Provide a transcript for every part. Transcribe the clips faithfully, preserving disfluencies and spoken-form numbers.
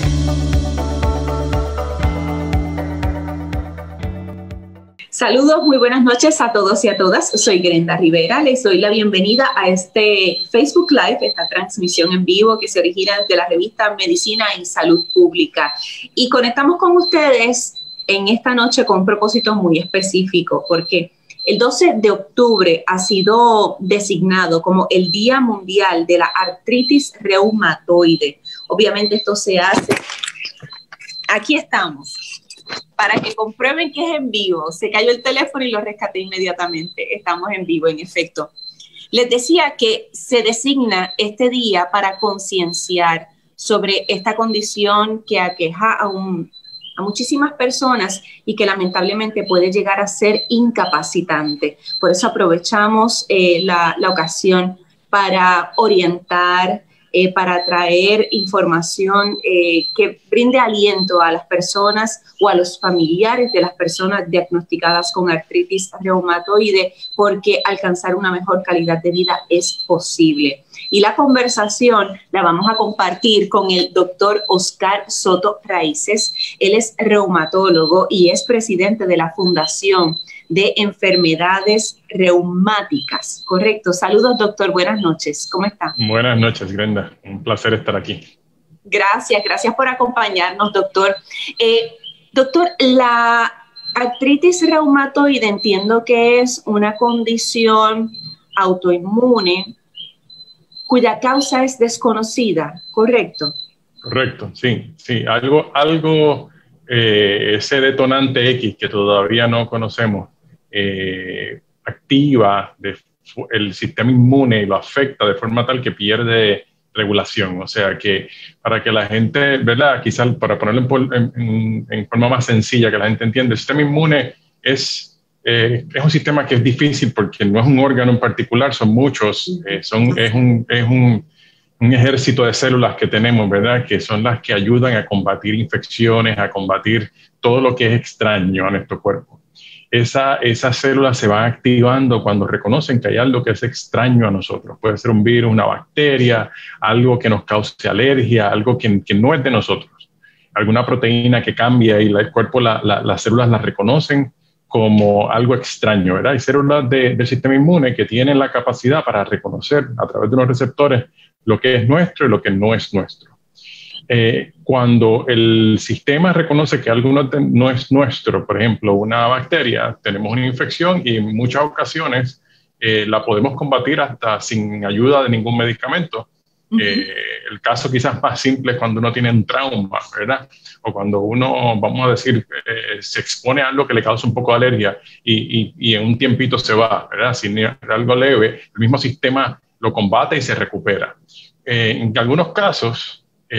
Saludos, muy buenas noches a todos y a todas. Soy Grenda Rivera. Les doy la bienvenida a este Facebook Live, esta transmisión en vivo que se origina desde la revista Medicina y Salud Pública. Y conectamos con ustedes en esta noche con un propósito muy específico, porque el doce de octubre ha sido designado como el Día Mundial de la Artritis Reumatoide. Obviamente esto se hace... Aquí estamos. Para que comprueben que es en vivo. Se cayó el teléfono y lo rescaté inmediatamente. Estamos en vivo, en efecto. Les decía que se designa este día para concienciar sobre esta condición que aqueja a, un, a muchísimas personas y que lamentablemente puede llegar a ser incapacitante. Por eso aprovechamos eh, la, la ocasión para orientar, Eh, para traer información eh, que brinde aliento a las personas o a los familiares de las personas diagnosticadas con artritis reumatoide, porque alcanzar una mejor calidad de vida es posible. Y la conversación la vamos a compartir con el doctor Oscar Soto Raíces. Él es reumatólogo y es presidente de la Fundación de Enfermedades Reumáticas. Correcto. Saludos, doctor. Buenas noches. ¿Cómo está? Buenas noches, Grenda. Un placer estar aquí. Gracias. Gracias por acompañarnos, doctor. Eh, doctor, la artritis reumatoide entiendo que es una condición autoinmune cuya causa es desconocida, ¿correcto? Correcto, sí. sí. Algo, algo eh, ese detonante X que todavía no conocemos, Eh, activa de, el sistema inmune y lo afecta de forma tal que pierde regulación. O sea que para que la gente, ¿verdad? Quizás para ponerlo en, en, en forma más sencilla que la gente entiende, el sistema inmune es, eh, es un sistema que es difícil porque no es un órgano en particular, son muchos, eh, son, es, un, es un, un ejército de células que tenemos, ¿verdad? Que son las que ayudan a combatir infecciones, a combatir todo lo que es extraño a nuestro cuerpo. Esa, esas células se van activando cuando reconocen que hay algo que es extraño a nosotros. Puede ser un virus, una bacteria, algo que nos cause alergia, algo que, que no es de nosotros. Alguna proteína que cambia y el cuerpo, la, la, las células las reconocen como algo extraño, ¿verdad? Hay células de, del sistema inmune que tienen la capacidad para reconocer a través de unos receptores lo que es nuestro y lo que no es nuestro. Eh, cuando el sistema reconoce que algo no, no es nuestro, por ejemplo, una bacteria, tenemos una infección y en muchas ocasiones eh, la podemos combatir hasta sin ayuda de ningún medicamento. Uh-huh. eh, el caso quizás más simple es cuando uno tiene un trauma, ¿verdad? O cuando uno, vamos a decir, eh, se expone a algo que le causa un poco de alergia y, y, y en un tiempito se va, ¿verdad? Si es algo leve, el mismo sistema lo combate y se recupera. Eh, en algunos casos,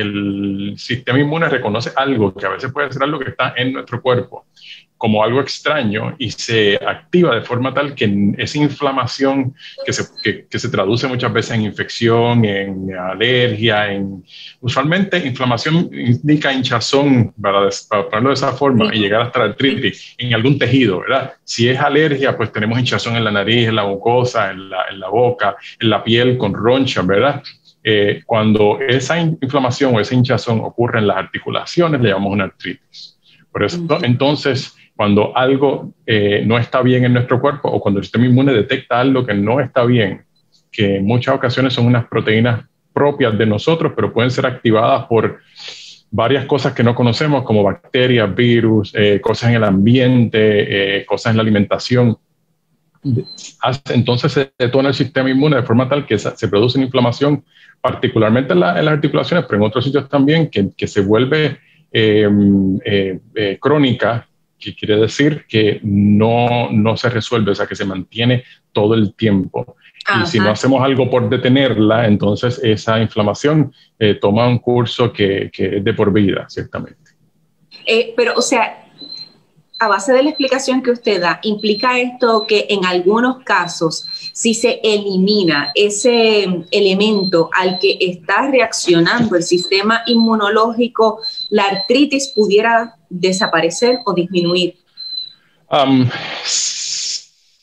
el sistema inmune reconoce algo que a veces puede ser algo que está en nuestro cuerpo como algo extraño y se activa de forma tal que esa inflamación que se, que, que se traduce muchas veces en infección, en alergia, en, usualmente inflamación indica hinchazón, para, para ponerlo de esa forma, y llegar hasta la artritis en algún tejido, ¿verdad? Si es alergia, pues tenemos hinchazón en la nariz, en la mucosa, en la, en la boca, en la piel con ronchas, ¿verdad? Eh, cuando esa inflamación o esa hinchazón ocurre en las articulaciones, le llamamos una artritis. Por eso, uh-huh. entonces, cuando algo eh, no está bien en nuestro cuerpo o cuando el sistema inmune detecta algo que no está bien, que en muchas ocasiones son unas proteínas propias de nosotros, pero pueden ser activadas por varias cosas que no conocemos, como bacterias, virus, eh, cosas en el ambiente, eh, cosas en la alimentación. Entonces se detona el sistema inmune de forma tal que se produce una inflamación, particularmente en, la, en las articulaciones, pero en otros sitios también, que, que se vuelve eh, eh, eh, crónica, que quiere decir que no, no se resuelve, o sea, que se mantiene todo el tiempo. Ajá. Y si no hacemos algo por detenerla, entonces esa inflamación eh, toma un curso que, que es de por vida, ciertamente. Eh, pero, o sea, a base de la explicación que usted da, ¿implica esto que en algunos casos, si se elimina ese elemento al que está reaccionando el sistema inmunológico, la artritis pudiera desaparecer o disminuir? Um,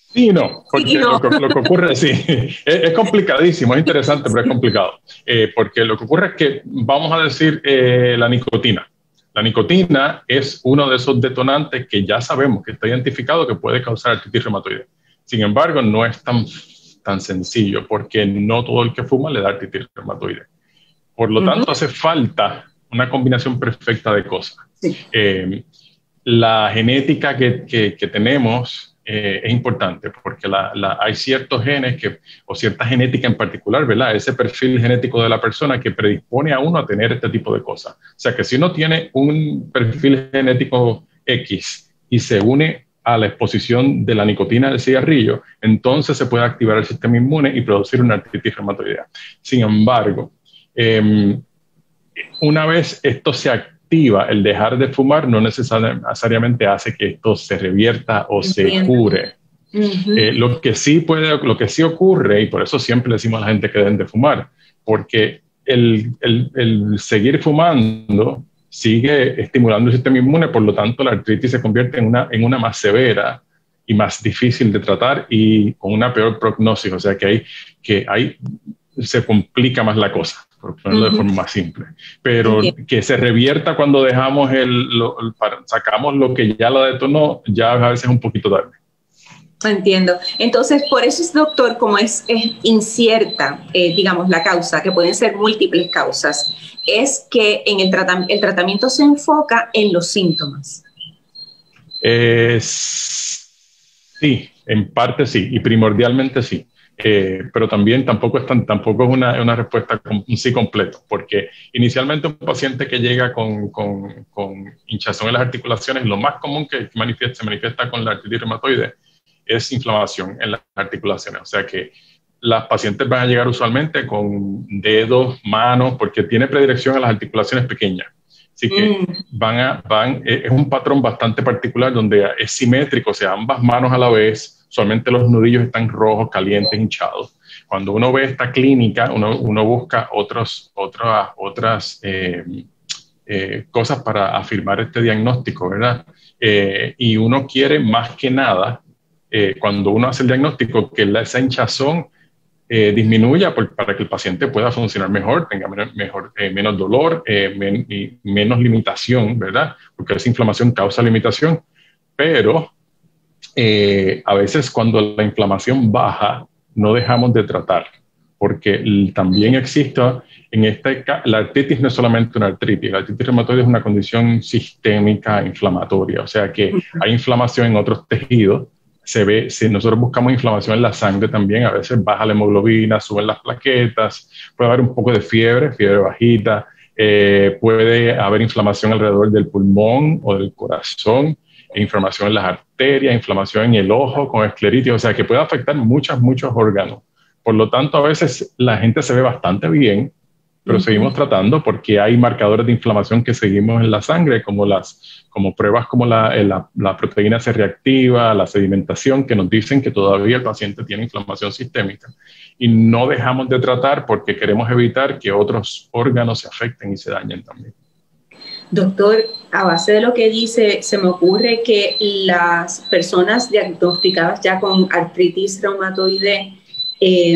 Sí y no, porque sí, no. Lo, que, lo que ocurre, sí, es, es complicadísimo, es interesante, pero es complicado. Eh, porque lo que ocurre es que, vamos a decir, eh, la nicotina. La nicotina es uno de esos detonantes que ya sabemos que está identificado que puede causar artritis reumatoide. Sin embargo, no es tan, tan sencillo, porque no todo el que fuma le da artritis reumatoide. Por lo tanto, uh-huh. hace falta una combinación perfecta de cosas. Sí. Eh, la genética que, que, que tenemos eh, es importante porque la, la, hay ciertos genes que, o cierta genética en particular, ¿verdad? Ese perfil genético de la persona que predispone a uno a tener este tipo de cosas. O sea, que si uno tiene un perfil genético X y se une a la exposición de la nicotina del cigarrillo, entonces se puede activar el sistema inmune y producir una artritis reumatoidea. Sin embargo, eh, una vez esto se activa, el dejar de fumar no necesariamente hace que esto se revierta o Entiendo. se cure. Uh-huh. Eh, lo que sí puede, lo que sí ocurre, y por eso siempre le decimos a la gente que deben de fumar, porque el, el, el seguir fumando sigue estimulando el sistema inmune, por lo tanto la artritis se convierte en una, en una más severa y más difícil de tratar y con una peor prognosis, o sea que hay, que hay, se complica más la cosa, por ponerlo uh-huh. de forma más simple. Pero okay. que se revierta cuando dejamos el, lo, el, sacamos lo que ya la detonó, ya a veces es un poquito tarde. Entiendo. Entonces, por eso es, doctor, como es, es incierta, eh, digamos, la causa, que pueden ser múltiples causas, es que en el, tratam- el tratamiento se enfoca en los síntomas. Eh, sí, en parte sí, y primordialmente sí. Eh, pero también tampoco es, tan, tampoco es una, una respuesta con un sí completo, porque inicialmente un paciente que llega con, con, con hinchazón en las articulaciones, lo más común que manifiesta, se manifiesta con la artritis reumatoide es inflamación en las articulaciones. O sea que las pacientes van a llegar usualmente con dedos, manos, porque tiene predilección a las articulaciones pequeñas. Así que mm. van a, van, es un patrón bastante particular donde es simétrico, o sea, ambas manos a la vez. Usualmente los nudillos están rojos, calientes, hinchados. Cuando uno ve esta clínica, uno, uno busca otros, otras, otras eh, eh, cosas para afirmar este diagnóstico, ¿verdad? Eh, y uno quiere más que nada, eh, cuando uno hace el diagnóstico, que la, esa hinchazón eh, disminuya por, para que el paciente pueda funcionar mejor, tenga menos, mejor, eh, menos dolor eh, men, y menos limitación, ¿verdad? Porque esa inflamación causa limitación, pero Eh, a veces cuando la inflamación baja, no dejamos de tratar, porque también existe, en este la artritis no es solamente una artritis, la artritis reumatoide es una condición sistémica inflamatoria, o sea que hay inflamación en otros tejidos, se ve, si nosotros buscamos inflamación en la sangre también, a veces baja la hemoglobina, suben las plaquetas, puede haber un poco de fiebre, fiebre bajita, eh, puede haber inflamación alrededor del pulmón o del corazón, inflamación en las arterias, inflamación en el ojo con escleritis, o sea que puede afectar muchos, muchos órganos. Por lo tanto, a veces la gente se ve bastante bien, pero uh-huh. seguimos tratando porque hay marcadores de inflamación que seguimos en la sangre, como, las, como pruebas como la, la, la proteína C reactiva, la sedimentación, que nos dicen que todavía el paciente tiene inflamación sistémica. Y no dejamos de tratar porque queremos evitar que otros órganos se afecten y se dañen también. Doctor, a base de lo que dice, se me ocurre que las personas diagnosticadas ya con artritis reumatoide eh,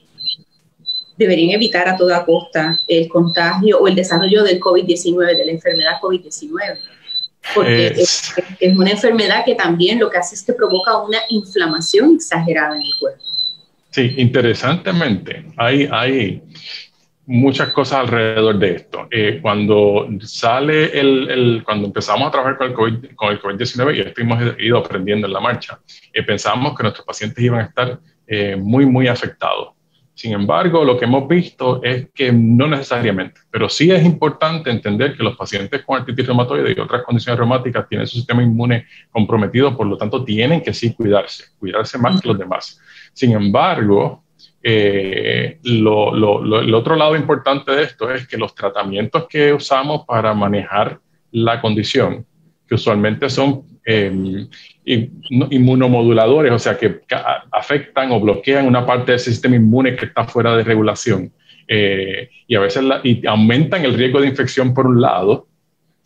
deberían evitar a toda costa el contagio o el desarrollo del COVID diecinueve, de la enfermedad COVID diecinueve, porque es, es, es una enfermedad que también lo que hace es que provoca una inflamación exagerada en el cuerpo. Sí, interesantemente, hay... hay muchas cosas alrededor de esto. Eh, cuando sale el, el, cuando empezamos a trabajar con el COVID, con el COVID diecinueve, y esto hemos ido aprendiendo en la marcha, eh, pensábamos que nuestros pacientes iban a estar eh, muy, muy afectados. Sin embargo, lo que hemos visto es que no necesariamente, pero sí es importante entender que los pacientes con artritis reumatoide y otras condiciones reumáticas tienen su sistema inmune comprometido, por lo tanto tienen que sí cuidarse, cuidarse más que los demás. Sin embargo, Eh, lo, lo, lo, el otro lado importante de esto es que los tratamientos que usamos para manejar la condición, que usualmente son eh, inmunomoduladores, o sea, que afectan o bloquean una parte del sistema inmune que está fuera de regulación, eh, y a veces la, y aumentan el riesgo de infección por un lado.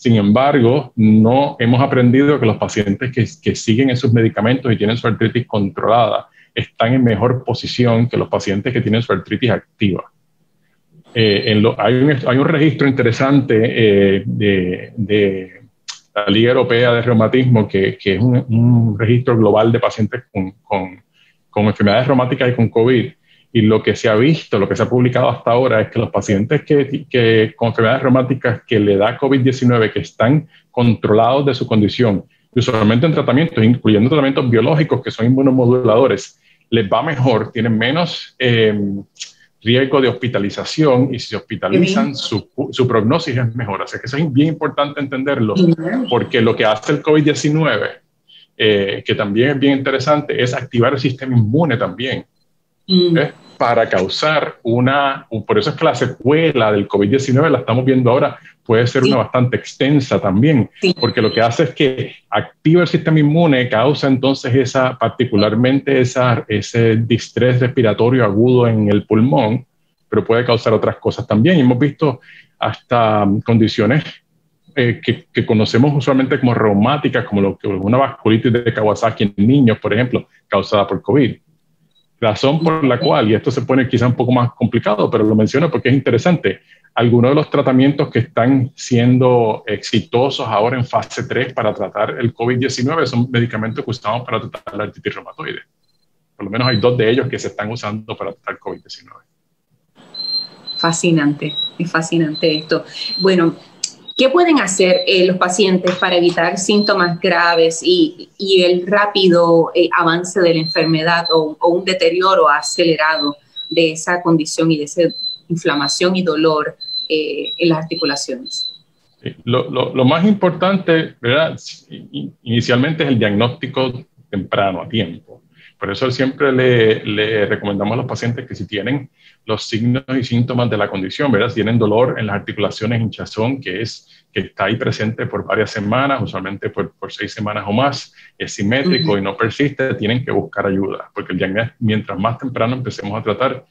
Sin embargo, no hemos aprendido que los pacientes que, que siguen esos medicamentos y tienen su artritis controlada están en mejor posición que los pacientes que tienen su artritis activa. Eh, en lo, hay, un, hay un registro interesante eh, de, de la Liga Europea de Reumatismo, que, que es un, un registro global de pacientes con, con, con enfermedades reumáticas y con COVID. Y lo que se ha visto, lo que se ha publicado hasta ahora es que los pacientes que, que, con enfermedades reumáticas que le da COVID diecinueve, que están controlados de su condición, usualmente en tratamientos, incluyendo tratamientos biológicos que son inmunomoduladores, les va mejor, tienen menos eh, riesgo de hospitalización y si se hospitalizan, su, su prognosis es mejor. Así que eso es bien importante entenderlo, porque lo que hace el COVID diecinueve, eh, que también es bien interesante, es activar el sistema inmune también. ¿Eh? Para causar una, por eso es que la secuela del COVID diecinueve, la estamos viendo ahora, puede ser sí. una bastante extensa también, sí. porque lo que hace es que activa el sistema inmune, causa entonces esa, particularmente esa, ese distrés respiratorio agudo en el pulmón, pero puede causar otras cosas también. Y hemos visto hasta condiciones eh, que, que conocemos usualmente como reumáticas, como lo que, una vasculitis de Kawasaki en niños, por ejemplo, causada por COVID. Razón por la cual, y esto se pone quizá un poco más complicado, pero lo menciono porque es interesante, algunos de los tratamientos que están siendo exitosos ahora en fase tres para tratar el COVID diecinueve son medicamentos que usamos para tratar la artritis reumatoide. Por lo menos hay dos de ellos que se están usando para tratar COVID diecinueve. Fascinante, es fascinante esto. Bueno, ¿qué pueden hacer eh, los pacientes para evitar síntomas graves y, y el rápido eh, avance de la enfermedad o, o un deterioro acelerado de esa condición y de esa inflamación y dolor eh, en las articulaciones? Sí, lo, lo, lo más importante, ¿verdad? Inicialmente es el diagnóstico temprano, a tiempo. Por eso siempre le, le recomendamos a los pacientes que si tienen los signos y síntomas de la condición, ¿verdad? Si tienen dolor en las articulaciones, hinchazón, que es que está ahí presente por varias semanas, usualmente por, por seis semanas o más, es simétrico uh-huh. y no persiste, tienen que buscar ayuda, porque el diagnóstico, mientras más temprano empecemos a tratar,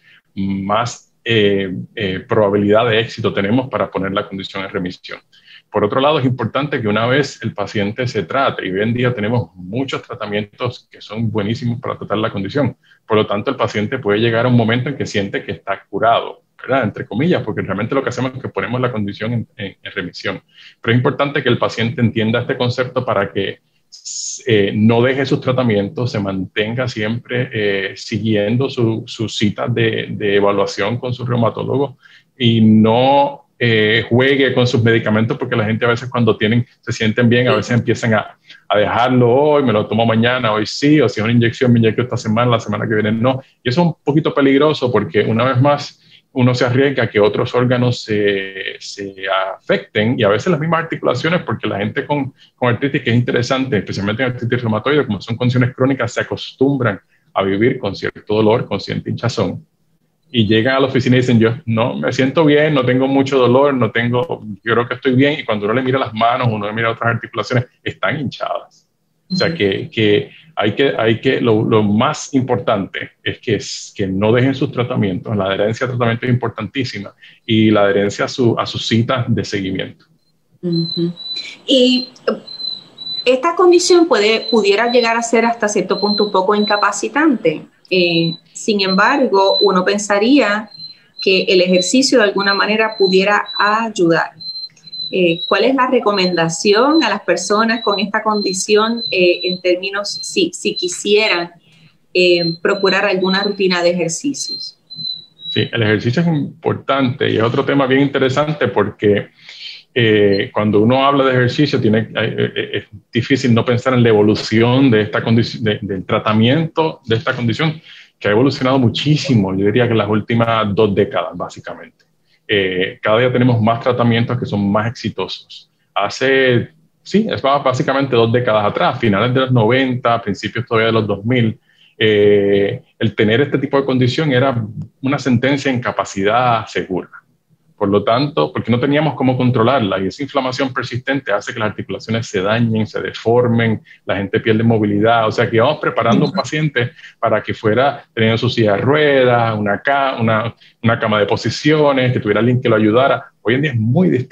más eh, eh, probabilidad de éxito tenemos para poner la condición en remisión. Por otro lado, es importante que una vez el paciente se trate, y hoy en día tenemos muchos tratamientos que son buenísimos para tratar la condición, por lo tanto el paciente puede llegar a un momento en que siente que está curado, ¿verdad? Entre comillas, porque realmente lo que hacemos es que ponemos la condición en, en, en remisión. Pero es importante que el paciente entienda este concepto para que eh, no deje sus tratamientos, se mantenga siempre eh, siguiendo sus su citas de, de evaluación con su reumatólogo y no eh, juegue con sus medicamentos, porque la gente a veces cuando tienen, se sienten bien, a veces empiezan a, a dejarlo hoy, me lo tomo mañana, hoy sí, o si es una inyección, me inyecto esta semana, la semana que viene no. Y eso es un poquito peligroso porque una vez más uno se arriesga a que otros órganos se, se afecten y a veces las mismas articulaciones, porque la gente con, con artritis, que es interesante, especialmente en artritis reumatoide, como son condiciones crónicas, se acostumbran a vivir con cierto dolor, con cierta hinchazón. Y llegan a la oficina y dicen, yo no me siento bien, no tengo mucho dolor, no tengo, yo creo que estoy bien. Y cuando uno le mira las manos, uno le mira otras articulaciones, están hinchadas. O sea, que, que hay que, hay que lo, lo más importante es que, es que no dejen sus tratamientos. La adherencia al tratamiento es importantísima y la adherencia a, su, a sus citas de seguimiento. Uh-huh. Y esta condición puede, pudiera llegar a ser hasta cierto punto un poco incapacitante. Eh, sin embargo, uno pensaría que el ejercicio de alguna manera pudiera ayudar. Eh, ¿Cuál es la recomendación a las personas con esta condición eh, en términos si, si quisieran eh, procurar alguna rutina de ejercicios? Sí, el ejercicio es importante y es otro tema bien interesante porque eh, cuando uno habla de ejercicio tiene, eh, es difícil no pensar en la evolución de esta condición, de, del tratamiento de esta condición, que ha evolucionado muchísimo, yo diría que en las últimas dos décadas básicamente. Eh, cada día tenemos más tratamientos que son más exitosos. Hace, sí, es básicamente dos décadas atrás, finales de los noventa, principios todavía de los dos mil, eh, el tener este tipo de condición era una sentencia de incapacidad segura. Por lo tanto, porque no teníamos cómo controlarla y esa inflamación persistente hace que las articulaciones se dañen, se deformen, la gente pierde movilidad. O sea, que íbamos preparando a un paciente para que fuera teniendo su silla de ruedas, una, ca una, una cama de posiciones, que tuviera alguien que lo ayudara. Hoy en día es muy distinto.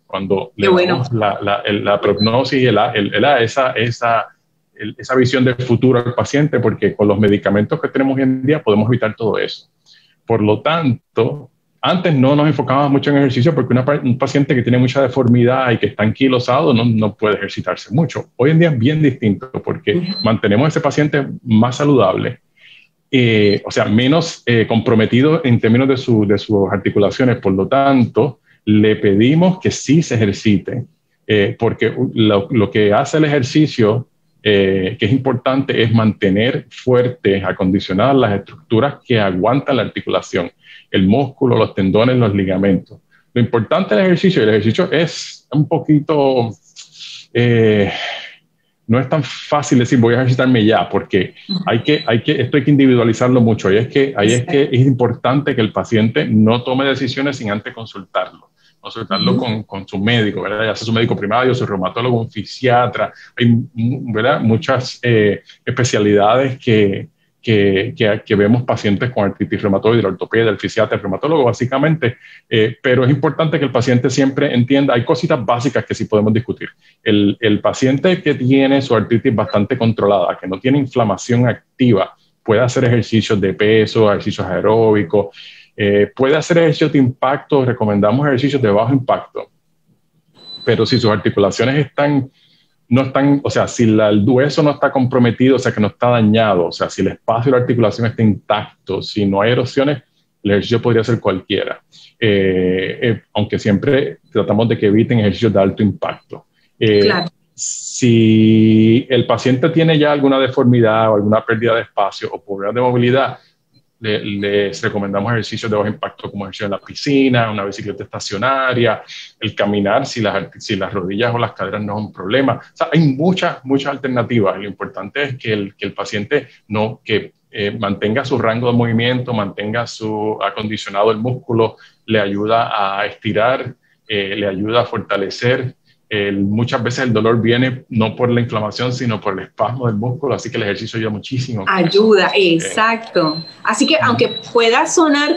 cuando le bueno. damos la, la, la prognosis, el, el, el, esa, esa, el, esa visión del futuro al paciente, porque con los medicamentos que tenemos hoy en día podemos evitar todo eso. Por lo tanto, antes no nos enfocábamos mucho en ejercicio porque una, un paciente que tiene mucha deformidad y que está anquilosado no, no puede ejercitarse mucho. Hoy en día es bien distinto porque uh-huh. mantenemos a ese paciente más saludable, eh, o sea, menos eh, comprometido en términos de, su, de sus articulaciones. Por lo tanto, le pedimos que sí se ejercite, eh, porque lo, lo que hace el ejercicio, eh, que es importante, es mantener fuertes, acondicionadas las estructuras que aguantan la articulación, el músculo, los tendones, los ligamentos. Lo importante del ejercicio, el ejercicio es un poquito, eh, no es tan fácil decir voy a ejercitarme ya, porque hay que, hay que, esto hay que individualizarlo mucho. Y es que, ahí es que es importante que el paciente no tome decisiones sin antes consultarlo. Consultarlo uh-huh. con, con su médico, ¿verdad? Ya sea su médico primario, su reumatólogo, un fisiatra. Hay, ¿verdad?, muchas eh, especialidades que, que, que, que vemos pacientes con artritis reumatoide, el ortopeda, el fisiatra, el reumatólogo, básicamente. Eh, pero es importante que el paciente siempre entienda, hay cositas básicas que sí podemos discutir. El, el paciente que tiene su artritis bastante controlada, que no tiene inflamación activa, puede hacer ejercicios de peso, ejercicios aeróbicos, Eh, puede hacer ejercicios de impacto, recomendamos ejercicios de bajo impacto, pero si sus articulaciones están, no están, o sea, si la, el hueso no está comprometido, o sea, que no está dañado, o sea, si el espacio de la articulación está intacto, si no hay erosiones, el ejercicio podría ser cualquiera, eh, eh, aunque siempre tratamos de que eviten ejercicios de alto impacto. Eh, claro. Si el paciente tiene ya alguna deformidad o alguna pérdida de espacio o problemas de movilidad, les recomendamos ejercicios de bajo impacto como ejercicio en la piscina, una bicicleta estacionaria, el caminar si las, si las rodillas o las caderas no es un problema. O sea, hay muchas, muchas alternativas. Lo importante es que el, que el paciente no, que, eh, mantenga su rango de movimiento, mantenga su acondicionado el músculo, le ayuda a estirar, eh, le ayuda a fortalecer. El, muchas veces el dolor viene no por la inflamación, sino por el espasmo del músculo, así que el ejercicio ayuda muchísimo. Ayuda, exacto. Eh, así que aunque pueda sonar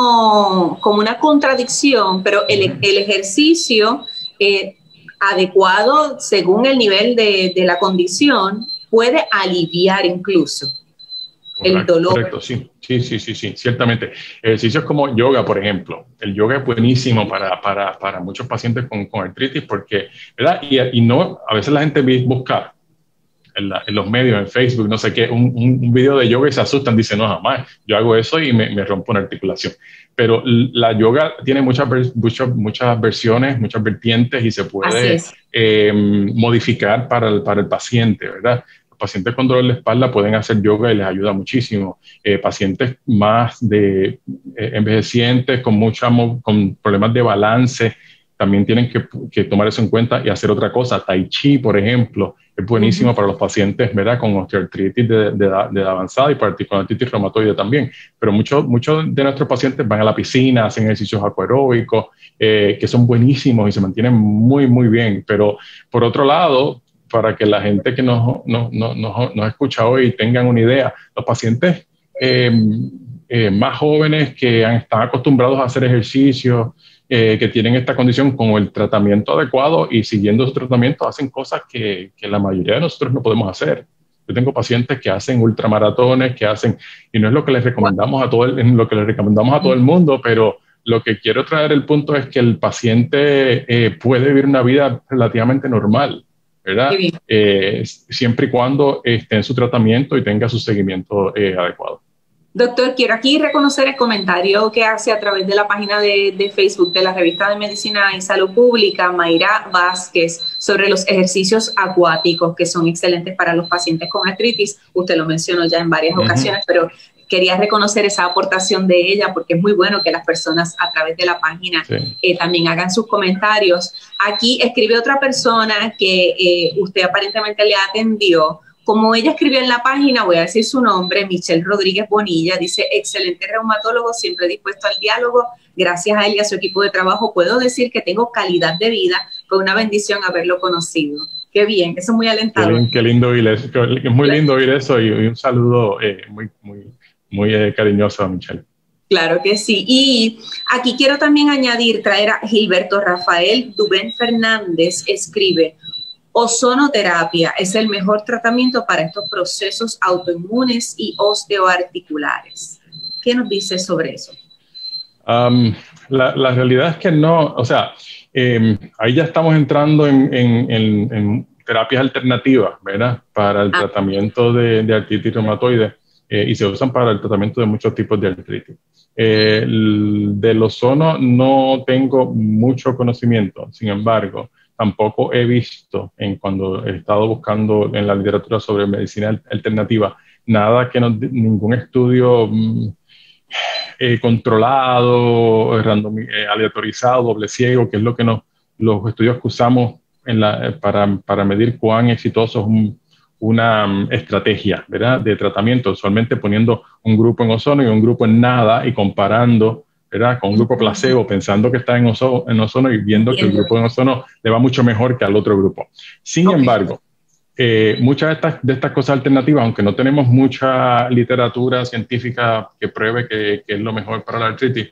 como, como una contradicción, pero el, uh-huh. el ejercicio eh, adecuado según el nivel de, de la condición puede aliviar incluso correcto, el dolor. Correcto, sí. Sí, sí, sí, sí, ciertamente. Ejercicios como yoga, por ejemplo. El yoga es buenísimo para, para, para muchos pacientes con, con artritis porque, ¿verdad? Y, y no, a veces la gente busca en, la, en los medios, en Facebook, no sé qué, un, un, un video de yoga y se asustan, dicen, no, jamás, yo hago eso y me, me rompo una articulación. Pero la yoga tiene muchas, muchas, muchas versiones, muchas vertientes y se puede eh, modificar para el, para el paciente, ¿verdad? Pacientes con dolor de espalda pueden hacer yoga y les ayuda muchísimo. Eh, pacientes más de eh, envejecientes con, mucha, con problemas de balance también tienen que, que tomar eso en cuenta y hacer otra cosa. Tai Chi, por ejemplo, es buenísimo uh-huh. para los pacientes, ¿verdad?, con osteoartritis de, de, de, de avanzada y con artritis reumatoide también. Pero muchos muchos de nuestros pacientes van a la piscina, hacen ejercicios acuaeróbicos, eh, que son buenísimos y se mantienen muy, muy bien. Pero por otro lado, para que la gente que nos, nos, nos, nos escucha hoy tengan una idea, los pacientes eh, eh, más jóvenes que han, están acostumbrados a hacer ejercicio, eh, que tienen esta condición con el tratamiento adecuado y siguiendo su tratamiento, hacen cosas que, que la mayoría de nosotros no podemos hacer. Yo tengo pacientes que hacen ultramaratones, que hacen, y no es lo que les recomendamos a todo el, lo que les recomendamos a todo el mundo, pero lo que quiero traer el punto es que el paciente eh, puede vivir una vida relativamente normal, ¿verdad? Eh, siempre y cuando esté en su tratamiento y tenga su seguimiento eh, adecuado. Doctor, quiero aquí reconocer el comentario que hace a través de la página de, de Facebook de la Revista de Medicina y Salud Pública, Mayra Vázquez, sobre los ejercicios acuáticos que son excelentes para los pacientes con artritis. Usted lo mencionó ya en varias uh-huh. ocasiones, pero quería reconocer esa aportación de ella porque es muy bueno que las personas a través de la página sí. eh, también hagan sus comentarios. Aquí escribe otra persona que eh, usted aparentemente le atendió. Como ella escribió en la página, voy a decir su nombre, Michelle Rodríguez Bonilla, dice, excelente reumatólogo, siempre dispuesto al diálogo. Gracias a él y a su equipo de trabajo puedo decir que tengo calidad de vida, fue una bendición haberlo conocido. Qué bien, eso es muy alentador. Qué, lindo, qué lindo oír eso, es muy lindo oír eso y, y un saludo eh, muy, muy, muy eh, cariñoso a Michelle. Claro que sí. Y aquí quiero también añadir, traer a Gilberto Rafael Dubén Fernández, escribe: ozonoterapia es el mejor tratamiento para estos procesos autoinmunes y osteoarticulares. ¿Qué nos dice sobre eso? Um, la, la realidad es que no, o sea, eh, ahí ya estamos entrando en, en, en, en terapias alternativas, ¿verdad? Para el ah. tratamiento de, de artritis reumatoide, eh, y se usan para el tratamiento de muchos tipos de artritis. Eh, el, del ozono no tengo mucho conocimiento, sin embargo, tampoco he visto, en cuando he estado buscando en la literatura sobre medicina alternativa, nada que no, ningún estudio mmm, eh, controlado, random, eh, aleatorizado, doble ciego, que es lo que nos, los estudios que usamos en la, eh, para, para medir cuán exitoso es un, una um, estrategia, ¿verdad?, de tratamiento, usualmente poniendo un grupo en ozono y un grupo en nada y comparando, ¿verdad?, con un grupo placebo, pensando que está en ozono, en ozono y viendo que el grupo en ozono le va mucho mejor que al otro grupo. Sin okay. embargo, eh, muchas de estas, de estas cosas alternativas, aunque no tenemos mucha literatura científica que pruebe que, que es lo mejor para la artritis,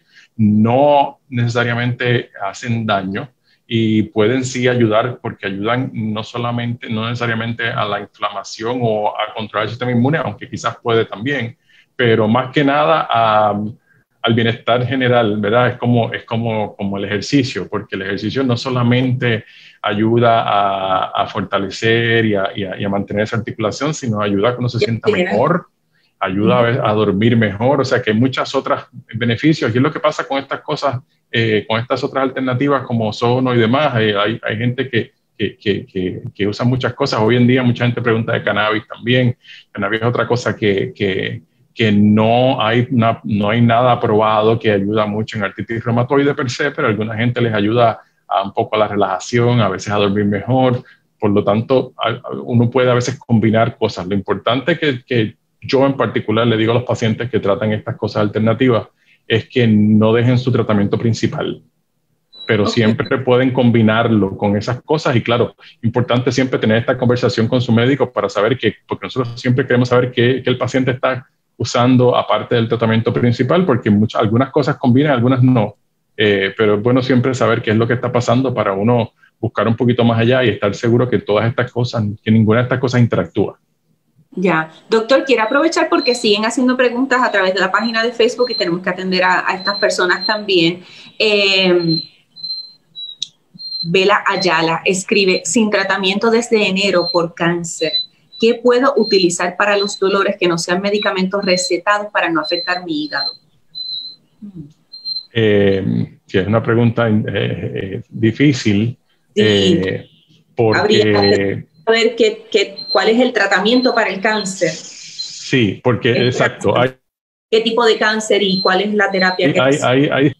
no necesariamente hacen daño y pueden sí ayudar, porque ayudan no solamente, no necesariamente a la inflamación o a controlar el sistema inmune, aunque quizás puede también, pero más que nada a, al bienestar general, ¿verdad? Es como, es como, como el ejercicio, porque el ejercicio no solamente ayuda a, a fortalecer y a, y, a, y a mantener esa articulación, sino ayuda a que uno se sienta mejor, ayuda a, a dormir mejor, o sea que hay muchos otros beneficios. Y es lo que pasa con estas cosas, eh, con estas otras alternativas como ozono y demás. Eh, hay, hay gente que, que, que, que, que usa muchas cosas. Hoy en día mucha gente pregunta de cannabis también. Cannabis es otra cosa que, que, que no, hay una, no hay nada aprobado que ayuda mucho en artritis reumatoide per se, pero a alguna gente les ayuda a un poco a la relajación, a veces a dormir mejor. Por lo tanto, uno puede a veces combinar cosas. Lo importante es que, que yo en particular le digo a los pacientes que tratan estas cosas alternativas es que no dejen su tratamiento principal, pero okay. siempre pueden combinarlo con esas cosas. Y claro, importante siempre tener esta conversación con su médico para saber que, porque nosotros siempre queremos saber qué, qué el paciente está usando aparte del tratamiento principal, porque muchas, algunas cosas combinan, algunas no. Eh, pero es bueno siempre saber qué es lo que está pasando para uno buscar un poquito más allá y estar seguro que todas estas cosas, que ninguna de estas cosas interactúa. Ya, doctor, quiero aprovechar porque siguen haciendo preguntas a través de la página de Facebook y tenemos que atender a, a estas personas también. Eh, Vela Ayala escribe: sin tratamiento desde enero por cáncer, ¿qué puedo utilizar para los dolores que no sean medicamentos recetados para no afectar mi hígado? Eh, sí, es una pregunta eh, eh, difícil, sí. eh, porque... Habría ver qué, qué, cuál es el tratamiento para el cáncer. Sí, porque ¿Qué exacto. Hay, ¿Qué tipo de cáncer y cuál es la terapia hay, que hay, hay, hay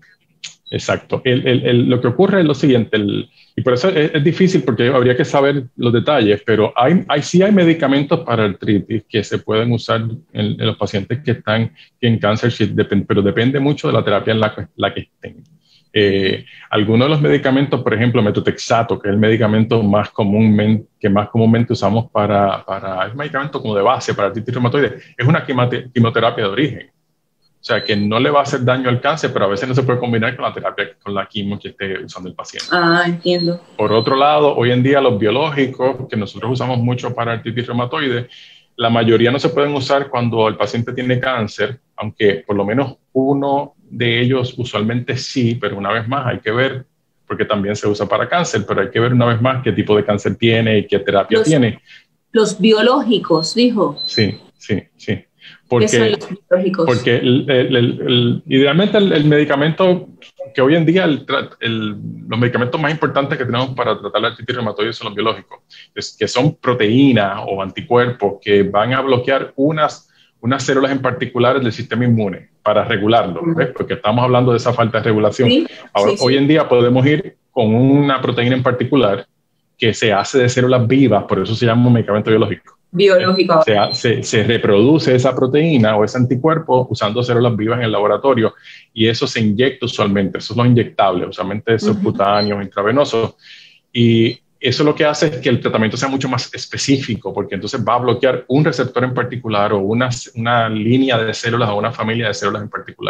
Exacto. El, el, el, lo que ocurre es lo siguiente, el, y por eso es, es difícil porque habría que saber los detalles, pero hay, hay, sí hay medicamentos para artritis que se pueden usar en, en los pacientes que están en cáncer, pero depende mucho de la terapia en la, la que estén. Eh, algunos de los medicamentos, por ejemplo, metotrexato, que es el medicamento más comúnmente, que más comúnmente usamos para, para, es un medicamento como de base para artritis reumatoide, es una quimioterapia de origen. O sea, que no le va a hacer daño al cáncer, pero a veces no se puede combinar con la terapia, con la quimio que esté usando el paciente. Ah, entiendo. Por otro lado, hoy en día los biológicos, que nosotros usamos mucho para artritis reumatoide, la mayoría no se pueden usar cuando el paciente tiene cáncer, aunque por lo menos uno de ellos usualmente sí, pero una vez más hay que ver, porque también se usa para cáncer, pero hay que ver una vez más qué tipo de cáncer tiene y qué terapia los, tiene. Los biológicos, dijo. Sí, sí, sí. Porque, porque el, el, el, el, idealmente el, el medicamento que hoy en día, el, el, los medicamentos más importantes que tenemos para tratar la artritis reumatoide son los biológicos, es, que son proteínas o anticuerpos que van a bloquear unas, unas células en particulares del sistema inmune para regularlo, ¿ves? Porque estamos hablando de esa falta de regulación. Sí, Ahora, sí, sí. Hoy en día podemos ir con una proteína en particular que se hace de células vivas, por eso se llama un medicamento biológico. Biológico. Se, se, se reproduce esa proteína o ese anticuerpo usando células vivas en el laboratorio y eso se inyecta usualmente, eso es lo inyectable, usualmente subcutáneos, uh-huh. intravenosos, y eso lo que hace es que el tratamiento sea mucho más específico, porque entonces va a bloquear un receptor en particular o una, una línea de células o una familia de células en particular.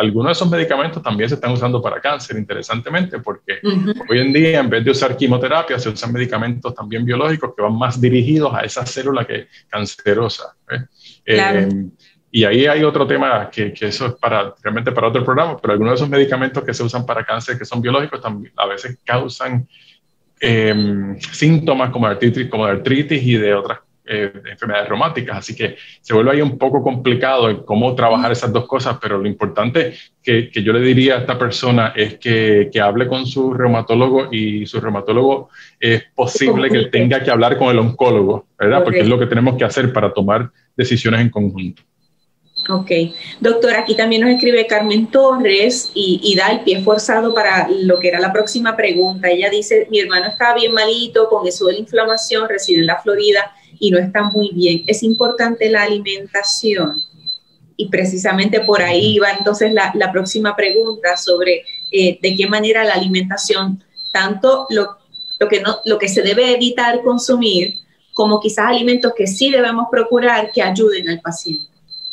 algunos de esos medicamentos también se están usando para cáncer, interesantemente, porque Uh-huh. hoy en día, en vez de usar quimioterapia, se usan medicamentos también biológicos que van más dirigidos a esa célula que cancerosa. ¿eh? Claro. Eh, y ahí hay otro tema que, que eso es para, realmente para otro programa, pero algunos de esos medicamentos que se usan para cáncer, que son biológicos, también a veces causan eh, síntomas como de artritis, como de artritis y de otras eh, enfermedades reumáticas. Así que se vuelve ahí un poco complicado en cómo trabajar esas dos cosas, pero lo importante que, que yo le diría a esta persona es que, que hable con su reumatólogo, y su reumatólogo es posible que tenga que hablar con el oncólogo, ¿verdad? Correcto. Porque es lo que tenemos que hacer para tomar decisiones en conjunto. Ok. Doctor, aquí también nos escribe Carmen Torres y, y da el pie forzado para lo que era la próxima pregunta. Ella dice, mi hermano está bien malito, con eso de la inflamación, reside en la Florida y no está muy bien. ¿Es importante la alimentación? Y precisamente por ahí va entonces la, la próxima pregunta sobre eh, de qué manera la alimentación, tanto lo, lo, que no, lo que se debe evitar consumir, como quizás alimentos que sí debemos procurar que ayuden al paciente.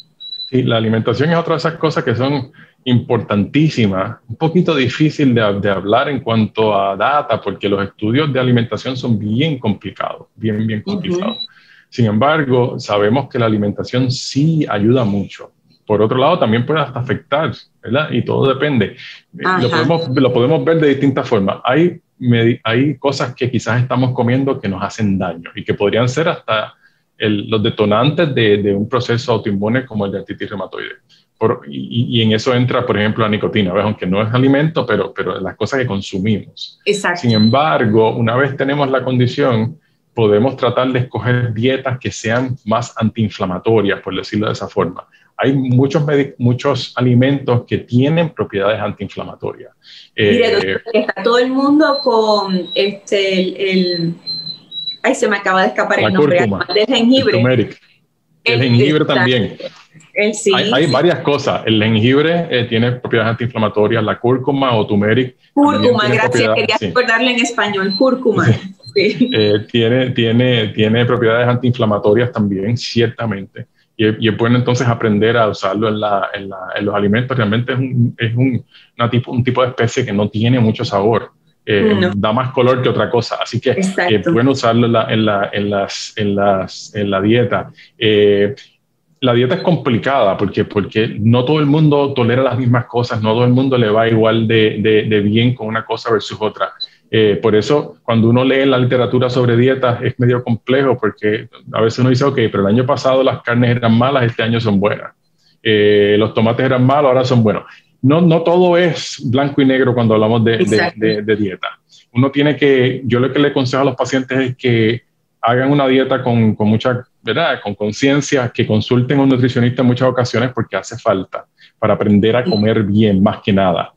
Sí, la alimentación es otra de esas cosas que son importantísimas, un poquito difícil de, de hablar en cuanto a data, porque los estudios de alimentación son bien complicados, bien, bien complicados. Uh-huh. Sin embargo, sabemos que la alimentación sí ayuda mucho. Por otro lado, también puede hasta afectar, ¿verdad? Y todo depende. Lo podemos, lo podemos ver de distintas formas. Hay, hay cosas que quizás estamos comiendo que nos hacen daño y que podrían ser hasta El, los detonantes de, de un proceso autoinmune como el de artritis reumatoide. Por, y, y en eso entra, por ejemplo, la nicotina, ¿ves? Aunque no es alimento, pero, pero las cosas que consumimos. Exacto. Sin embargo, una vez tenemos la condición, podemos tratar de escoger dietas que sean más antiinflamatorias, por decirlo de esa forma. Hay muchos, muchos alimentos que tienen propiedades antiinflamatorias. Mire, eh, doctor, está todo el mundo con este, el... el Ay, se me acaba de escapar el nombre. Cúrcuma, del jengibre. El turmeric. El, el jengibre también. El, sí, hay, hay sí. varias cosas. El jengibre eh, tiene propiedades antiinflamatorias. La cúrcuma o turmeric. Cúrcuma, gracias. Quería sí. recordarle en español. Cúrcuma. Sí. Sí. Eh, tiene, tiene, tiene propiedades antiinflamatorias también, ciertamente. Y, y es bueno entonces aprender a usarlo en, la, en, la, en los alimentos. Realmente es, un, es un, una tipo, un tipo de especie que no tiene mucho sabor. Eh, no. Da más color que otra cosa, así que eh, pueden usarlo en la, en la, en las, en las, en la dieta. Eh, la dieta es complicada porque, porque no todo el mundo tolera las mismas cosas, no todo el mundo le va igual de, de, de bien con una cosa versus otra. Eh, por eso, cuando uno lee la literatura sobre dietas es medio complejo, porque a veces uno dice, ok, pero el año pasado las carnes eran malas, este año son buenas. Eh, los tomates eran malos, ahora son buenos. No, no todo es blanco y negro cuando hablamos de, de, de, de dieta. Uno tiene que, yo lo que le aconsejo a los pacientes es que hagan una dieta con, con mucha, ¿verdad? Con conciencia, que consulten a un nutricionista en muchas ocasiones porque hace falta para aprender a comer bien, más que nada.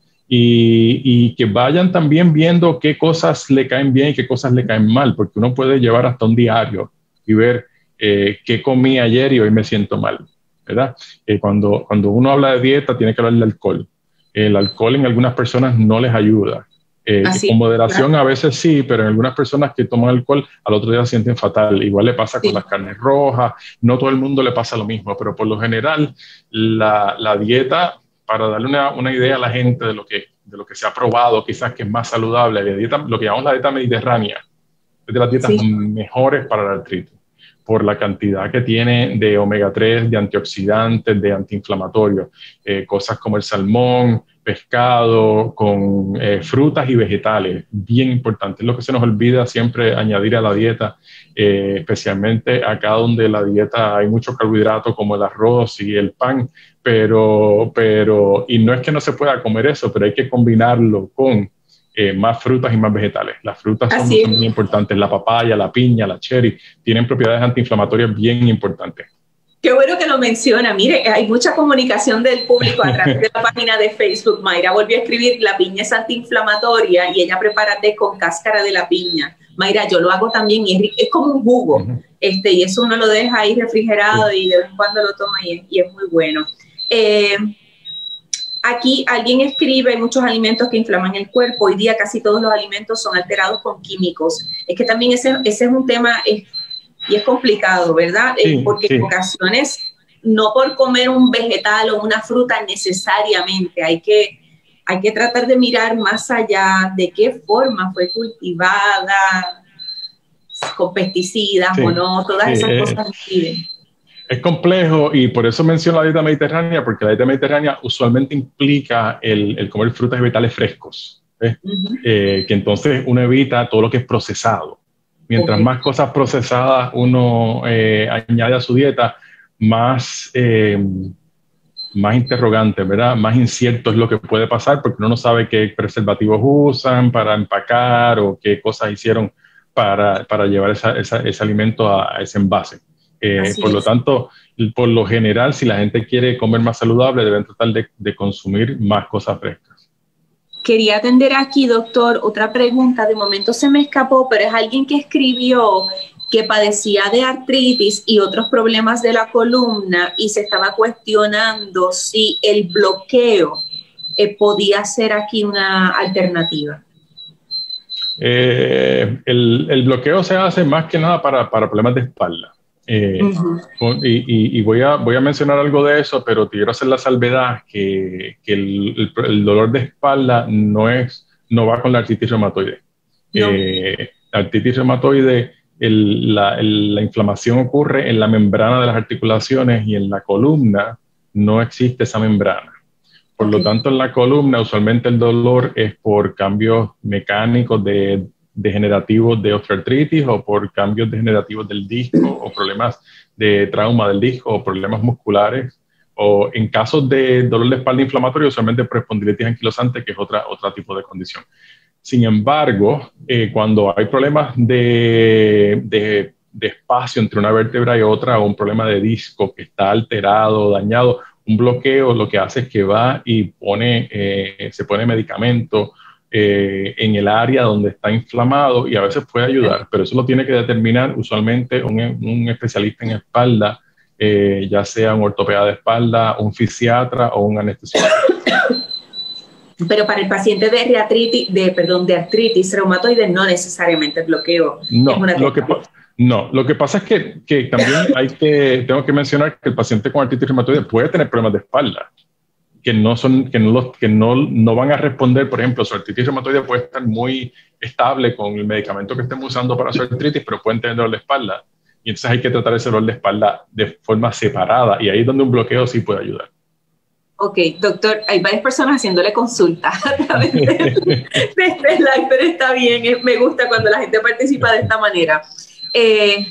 Y, y que vayan también viendo qué cosas le caen bien y qué cosas le caen mal, porque uno puede llevar hasta un diario y ver eh, qué comí ayer y hoy me siento mal, ¿verdad? Eh, cuando, cuando uno habla de dieta tiene que hablar del alcohol. El alcohol en algunas personas no les ayuda. Eh, con moderación claro. A veces sí, pero en algunas personas que toman alcohol al otro día se sienten fatal. Igual le pasa sí. con las carnes rojas. No todo el mundo le pasa lo mismo, pero por lo general la, la dieta, para darle una, una idea a la gente de lo, que, de lo que se ha probado, quizás que es más saludable, la dieta, lo que llamamos la dieta mediterránea, es de las dietas sí. mejores para la artritis, por la cantidad que tiene de omega tres, de antioxidantes, de antiinflamatorios, eh, cosas como el salmón, pescado, con eh, frutas y vegetales, bien importante. Es lo que se nos olvida siempre añadir a la dieta, eh, especialmente acá donde la dieta hay mucho carbohidrato como el arroz y el pan, pero, pero, y no es que no se pueda comer eso, pero hay que combinarlo con Eh, más frutas y más vegetales. Las frutas son, son muy importantes. La papaya, la piña, la cherry, tienen propiedades antiinflamatorias bien importantes. Qué bueno que lo menciona. Mire, hay mucha comunicación del público a través de la página de Facebook. Mayra volvió a escribir, la piña es antiinflamatoria y ella prepara té con cáscara de la piña. Mayra, yo lo hago también y es, es como un jugo. Uh-huh. este, y eso uno lo deja ahí refrigerado uh-huh. y de vez en cuando lo toma y es, y es muy bueno. Eh, Aquí alguien escribe, hay muchos alimentos que inflaman el cuerpo. Hoy día casi todos los alimentos son alterados con químicos. Es que también ese, ese es un tema es, y es complicado, ¿verdad? Sí, eh, porque sí. en ocasiones no por comer un vegetal o una fruta necesariamente, hay que, hay que tratar de mirar más allá de qué forma fue cultivada, con pesticidas sí, o no, todas sí, esas eh, cosas inciden. Es complejo y por eso menciono la dieta mediterránea, porque la dieta mediterránea usualmente implica el, el comer frutas y vegetales frescos, ¿eh? Uh-huh. eh, que entonces uno evita todo lo que es procesado. Mientras okay. más cosas procesadas uno eh, añade a su dieta, más, eh, más interrogantes, ¿verdad? Más incierto es lo que puede pasar, porque uno no sabe qué preservativos usan para empacar o qué cosas hicieron para, para llevar esa, esa, ese alimento a, a ese envase. Eh, por es. lo tanto, por lo general, si la gente quiere comer más saludable, deben tratar de, de consumir más cosas frescas. Quería atender aquí, doctor, otra pregunta. De momento se me escapó, pero es alguien que escribió que padecía de artritis y otros problemas de la columna y se estaba cuestionando si el bloqueo eh, podía ser aquí una alternativa. Eh, el, el bloqueo se hace más que nada para, para problemas de espalda. Eh, uh-huh. y, y, y voy, a, voy a mencionar algo de eso, pero te quiero hacer la salvedad que, que el, el, el dolor de espalda no, es, no va con la artritis reumatoide. No. Eh, la artritis reumatoide, el, la, el, la inflamación ocurre en la membrana de las articulaciones y en la columna no existe esa membrana. Por okay. lo tanto, en la columna usualmente el dolor es por cambios mecánicos de degenerativos de osteoartritis o por cambios degenerativos del disco o problemas de trauma del disco o problemas musculares o en casos de dolor de espalda inflamatorio usualmente por espondilitis anquilosante, que es otra, otro tipo de condición. Sin embargo, eh, cuando hay problemas de, de, de espacio entre una vértebra y otra o un problema de disco que está alterado o dañado, un bloqueo lo que hace es que va y pone, eh, se pone medicamento Eh, en el área donde está inflamado y a veces puede ayudar, pero eso lo tiene que determinar usualmente un, un especialista en espalda, eh, ya sea un ortopeda de espalda, un fisiatra o un anestesiólogo. Pero para el paciente de reartritis, de, perdón, de artritis reumatoide no necesariamente el bloqueo. No, es una lo que, no, lo que pasa es que, que también hay que, tengo que mencionar que el paciente con artritis reumatoide puede tener problemas de espalda. que no son que no los que no, no van a responder. Por ejemplo, su artritis reumatoide puede estar muy estable con el medicamento que estemos usando para su artritis, pero pueden tener dolor de espalda y entonces hay que tratar ese dolor de espalda de forma separada y ahí es donde un bloqueo sí puede ayudar. Ok, doctor, hay varias personas haciéndole consultas a través de, de este live, pero está bien, me gusta cuando la gente participa de esta manera. Eh,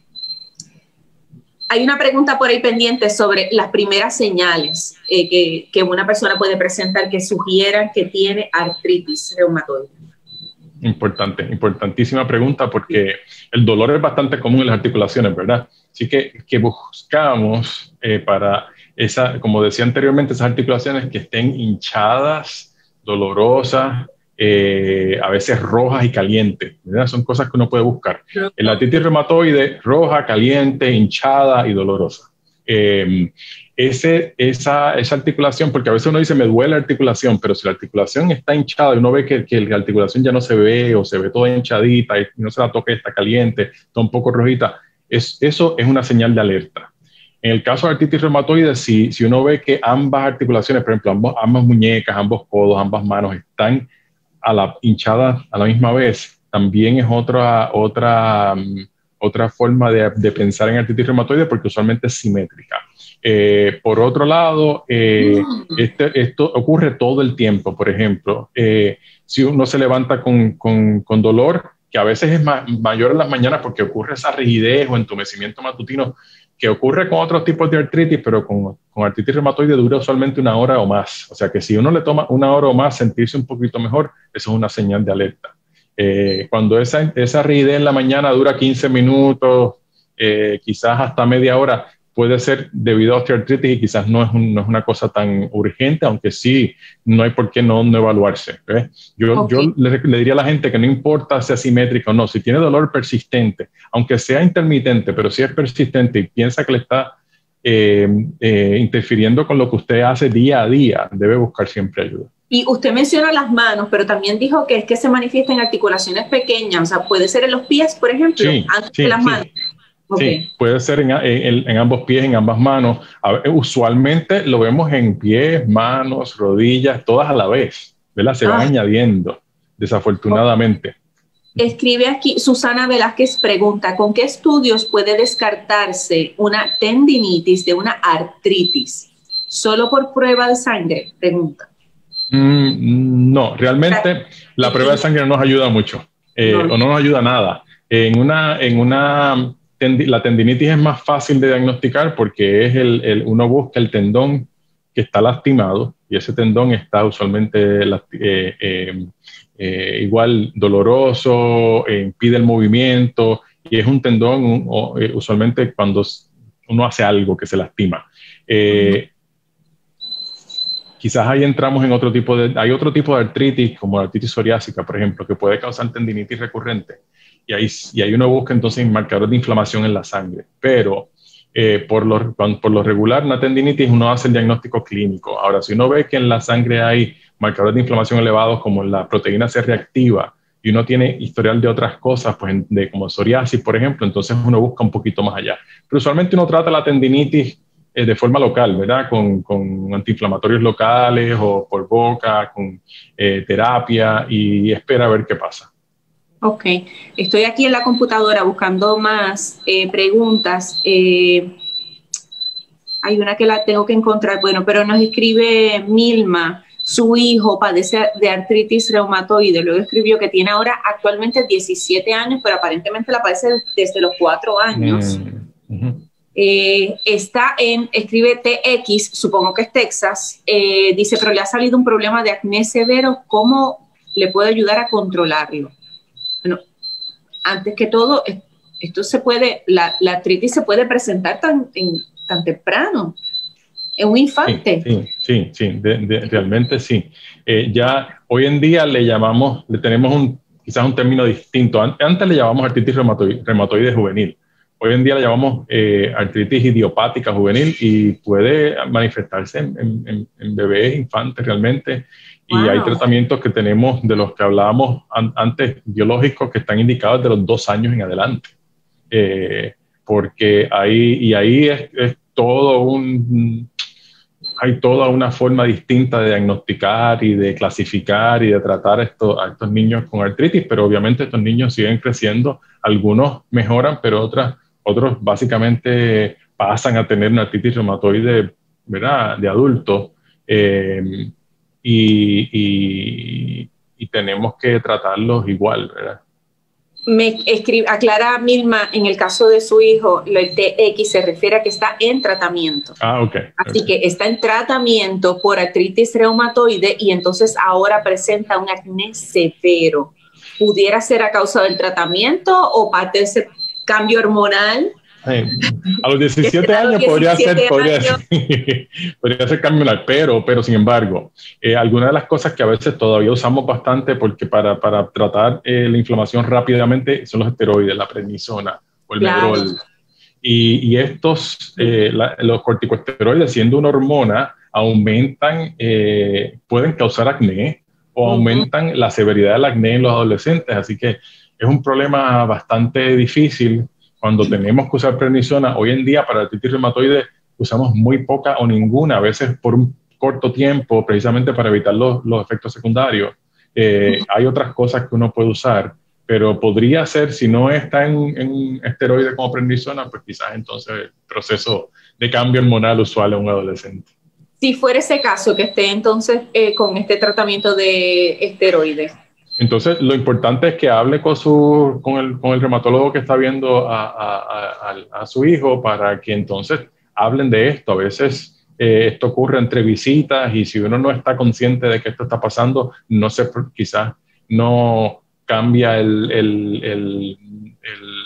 Hay una pregunta por ahí pendiente sobre las primeras señales eh, que, que una persona puede presentar que sugieran que tiene artritis reumatoide. Importante, importantísima pregunta porque el dolor es bastante común en las articulaciones, ¿verdad? Así que, que buscamos eh, para, esa, como decía anteriormente, esas articulaciones que estén hinchadas, dolorosas, Eh, a veces rojas y calientes, ¿verdad? Son cosas que uno puede buscar. La artritis reumatoide, roja, caliente, hinchada y dolorosa. Eh, ese, esa, esa articulación, porque a veces uno dice me duele la articulación, pero si la articulación está hinchada y uno ve que, que la articulación ya no se ve o se ve toda hinchadita y no se la toca y está caliente, está un poco rojita, es, eso es una señal de alerta. En el caso de artritis reumatoide, si, si uno ve que ambas articulaciones, por ejemplo, ambos, ambas muñecas, ambos codos, ambas manos están a la hinchada a la misma vez, también es otra, otra, um, otra forma de, de pensar en artritis reumatoide porque usualmente es simétrica. Eh, por otro lado, eh, mm. este, esto ocurre todo el tiempo. Por ejemplo, eh, si uno se levanta con, con, con dolor, que a veces es ma mayor en las mañanas porque ocurre esa rigidez o entumecimiento matutino, que ocurre con otros tipos de artritis, pero con, con artritis reumatoide dura usualmente una hora o más. O sea que si uno le toma una hora o más sentirse un poquito mejor, eso es una señal de alerta. Eh, cuando esa, esa rigidez en la mañana dura quince minutos, eh, quizás hasta media hora, puede ser debido a osteoartritis y quizás no es, un, no es una cosa tan urgente, aunque sí, no hay por qué no, no evaluarse. ¿eh? Yo, okay. yo le, le diría a la gente que no importa si es asimétrica o no, si tiene dolor persistente, aunque sea intermitente, pero si es persistente y piensa que le está eh, eh, interfiriendo con lo que usted hace día a día, debe buscar siempre ayuda. Y usted mencionó las manos, pero también dijo que es que se manifiesta en articulaciones pequeñas, o sea, puede ser en los pies, por ejemplo, sí, antes sí, de las sí. manos. Okay. Sí, puede ser en, en, en ambos pies, en ambas manos. A ver, usualmente lo vemos en pies, manos, rodillas, todas a la vez, ¿verdad? Se van ah. añadiendo, desafortunadamente. Okay. Escribe aquí, Susana Velázquez pregunta, ¿con qué estudios puede descartarse una tendinitis de una artritis? ¿Solo por prueba de sangre? Pregunta. Mm, no, realmente la prueba de sangre no nos ayuda mucho, eh, no. o no nos ayuda nada. En una... En una La tendinitis es más fácil de diagnosticar porque es el, el, uno busca el tendón que está lastimado y ese tendón está usualmente eh, eh, eh, igual doloroso, eh, impide el movimiento y es un tendón un, o, eh, usualmente cuando uno hace algo que se lastima. Eh, quizás ahí entramos en otro tipo de... Hay otro tipo de artritis como la artritis psoriásica, por ejemplo, que puede causar tendinitis recurrente. Y ahí, y ahí uno busca entonces marcadores de inflamación en la sangre. Pero eh, por, lo, por lo regular, una tendinitis uno hace el diagnóstico clínico. Ahora, si uno ve que en la sangre hay marcadores de inflamación elevados como la proteína C reactiva y uno tiene historial de otras cosas, pues de, como psoriasis, por ejemplo, entonces uno busca un poquito más allá. Pero usualmente uno trata la tendinitis eh, de forma local, ¿verdad? Con, con antiinflamatorios locales o por boca, con eh, terapia y espera a ver qué pasa. Ok, estoy aquí en la computadora buscando más eh, preguntas. Eh, hay una que la tengo que encontrar, bueno, pero nos escribe Milma, su hijo padece de artritis reumatoide, luego escribió que tiene ahora actualmente diecisiete años, pero aparentemente la padece desde los cuatro años. Mm, uh-huh. eh, está en, escribe T X, supongo que es Texas, eh, dice, pero le ha salido un problema de acné severo, ¿cómo le puedo ayudar a controlarlo? Bueno, antes que todo, esto se puede, la, la artritis se puede presentar tan, en, tan temprano, en un infante. Sí, sí, sí, sí de, de, realmente sí. Eh, ya hoy en día le llamamos, le tenemos un, quizás un término distinto. Antes le llamamos artritis reumatoide, reumatoide juvenil. Hoy en día le llamamos eh, artritis idiopática juvenil y puede manifestarse en, en, en bebés, infantes realmente. Y wow. Hay tratamientos que tenemos de los que hablábamos an antes, biológicos, que están indicados de los dos años en adelante. Eh, porque ahí, y ahí es, es todo un, hay toda una forma distinta de diagnosticar y de clasificar y de tratar esto, a estos niños con artritis, pero obviamente estos niños siguen creciendo, algunos mejoran, pero otras, otros básicamente pasan a tener una artritis reumatoide, ¿verdad?, de adultos. Eh, Y, y, y tenemos que tratarlos igual, ¿verdad? Me escribe, aclara Milma, en el caso de su hijo, el T X se refiere a que está en tratamiento. Ah, ok. Así okay. que está en tratamiento por artritis reumatoide y entonces ahora presenta un acné severo. ¿Pudiera ser a causa del tratamiento o parte de ese cambio hormonal? Sí. A los diecisiete años podría ser, podría ser, podría ser cambio hormonal, pero, pero sin embargo, eh, algunas de las cosas que a veces todavía usamos bastante porque para, para tratar eh, la inflamación rápidamente son los esteroides, la prednisona o el claro. Medrol. Y, y estos, eh, la, los corticosteroides, siendo una hormona, aumentan, eh, pueden causar acné o uh-huh. aumentan la severidad del acné en los adolescentes. Así que es un problema bastante difícil. Cuando tenemos que usar prednisona, hoy en día para la artritis reumatoide usamos muy poca o ninguna, a veces por un corto tiempo, precisamente para evitar los, los efectos secundarios. Eh, hay otras cosas que uno puede usar, pero podría ser, si no está en, en esteroide como prednisona, pues quizás entonces el proceso de cambio hormonal usual en un adolescente. Si fuera ese caso, que esté entonces eh, con este tratamiento de esteroides. Entonces, lo importante es que hable con, su, con, el, con el reumatólogo que está viendo a, a, a, a su hijo para que entonces hablen de esto. A veces eh, esto ocurre entre visitas y si uno no está consciente de que esto está pasando, no se, quizás no cambia el, el, el, el,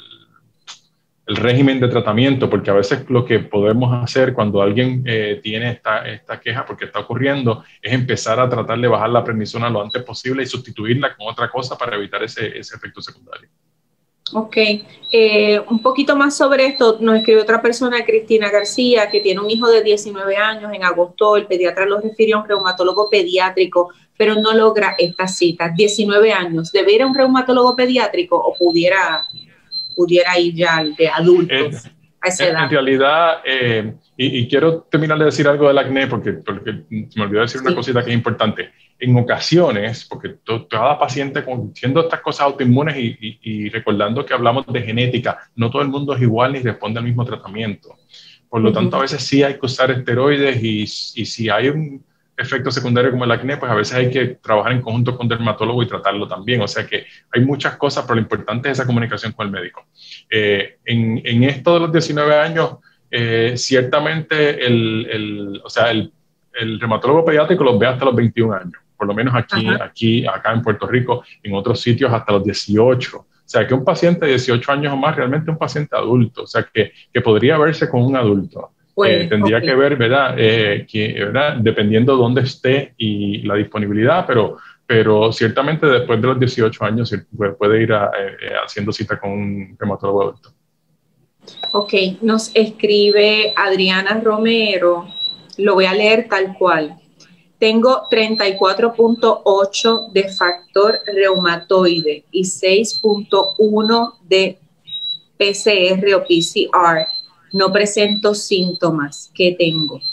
el régimen de tratamiento, porque a veces lo que podemos hacer cuando alguien eh, tiene esta, esta queja, porque está ocurriendo, es empezar a tratar de bajar la prednisona lo antes posible y sustituirla con otra cosa para evitar ese, ese efecto secundario. Ok, eh, un poquito más sobre esto, nos escribe otra persona, Cristina García, que tiene un hijo de diecinueve años, en agosto el pediatra lo refirió a un reumatólogo pediátrico, pero no logra esta cita. diecinueve años, ¿debe ir a un reumatólogo pediátrico o pudiera...? pudiera ir ya de adultos Eh, a esa edad? En realidad, eh, y, y quiero terminar de decir algo del acné porque, porque se me olvidó decir Sí. una cosita que es importante. En ocasiones, porque to, cada paciente con, siendo estas cosas autoinmunes y, y, y recordando que hablamos de genética, no todo el mundo es igual ni responde al mismo tratamiento. Por lo uh-huh. tanto, a veces sí hay que usar esteroides y, y si hay un efecto secundario como el acné, pues a veces hay que trabajar en conjunto con dermatólogo y tratarlo también. O sea que hay muchas cosas, pero lo importante es esa comunicación con el médico. Eh, en, en esto de los diecinueve años, eh, ciertamente el, el, o sea, el, el reumatólogo pediátrico los ve hasta los veintiún años, por lo menos aquí, aquí, acá en Puerto Rico, en otros sitios hasta los dieciocho. O sea, que un paciente de dieciocho años o más, realmente un paciente adulto, o sea, que, que podría verse con un adulto. Pues, eh, tendría okay. que ver, ¿verdad? Eh, que, ¿verdad? Dependiendo dónde esté y la disponibilidad, pero, pero ciertamente después de los dieciocho años puede, puede ir a, eh, haciendo cita con un reumatólogo adulto. Ok, nos escribe Adriana Romero, lo voy a leer tal cual. Tengo treinta y cuatro punto ocho de factor reumatoide y seis punto uno de P C R o P C R. No presento síntomas. ¿Qué tengo?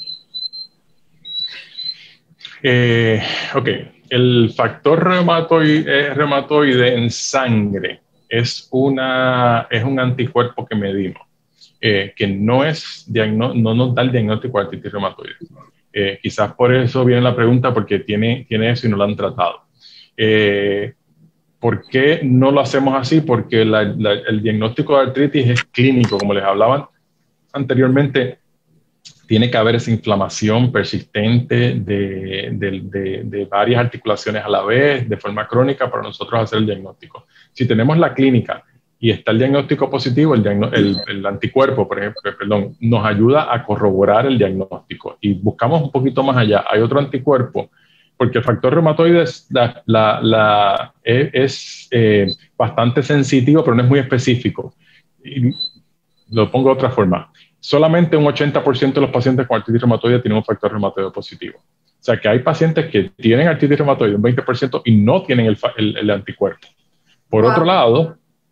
Eh, ok, el factor reumatoide, reumatoide en sangre es, una, es un anticuerpo que medimos, eh, que no, es, no, no nos da el diagnóstico de artritis reumatoide. Eh, quizás por eso viene la pregunta, porque tiene, tiene eso y no lo han tratado. Eh, ¿Por qué no lo hacemos así? Porque la, la, el diagnóstico de artritis es clínico, como les hablaban anteriormente. Tiene que haber esa inflamación persistente de, de, de, de varias articulaciones a la vez, de forma crónica, para nosotros hacer el diagnóstico. Si tenemos la clínica y está el diagnóstico positivo, el, diagno el, el anticuerpo, por ejemplo, perdón, nos ayuda a corroborar el diagnóstico. Y buscamos un poquito más allá. Hay otro anticuerpo, porque el factor reumatoide es, la, la, la, es, es eh, bastante sensitivo, pero no es muy específico. Y lo pongo de otra forma. Solamente un ochenta por ciento de los pacientes con artritis reumatoide tienen un factor reumatoide positivo. O sea que hay pacientes que tienen artritis reumatoide, un veinte por ciento, y no tienen el, el, el anticuerpo. Por wow. otro lado,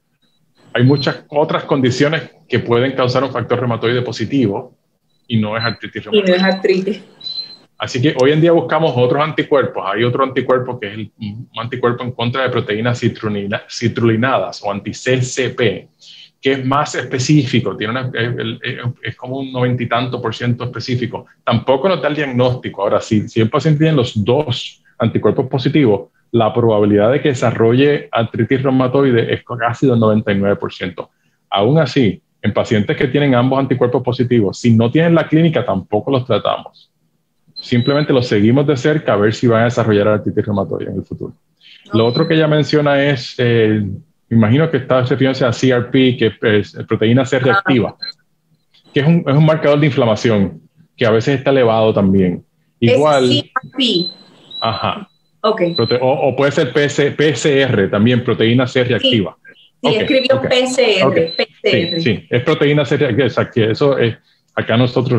hay muchas otras condiciones que pueden causar un factor reumatoide positivo y no es artritis reumatoide. Y no es artritis. Así que hoy en día buscamos otros anticuerpos. Hay otro anticuerpo que es el, un anticuerpo en contra de proteínas citrulina, citrulinadas o anti-C C P, que es más específico, tiene una, es, es como un noventa y tanto por ciento específico. Tampoco nos da el diagnóstico. Ahora, si, si el paciente tiene los dos anticuerpos positivos, la probabilidad de que desarrolle artritis reumatoide es casi del noventa y nueve por ciento. Aún así, en pacientes que tienen ambos anticuerpos positivos, si no tienen la clínica, tampoco los tratamos. Simplemente los seguimos de cerca a ver si van a desarrollar artritis reumatoide en el futuro. Okay. Lo otro que ella menciona es... Eh, me imagino que está refiriéndose a C R P, que es proteína C reactiva, que es un, es un marcador de inflamación, que a veces está elevado también. Igual, es C R P. Ajá. Okay. O, o puede ser P C R también, proteína C reactiva. Sí, sí okay, escribió okay. P C R. Okay. P C R. Sí, sí, es proteína C reactiva. Exacto, eso es, acá nosotros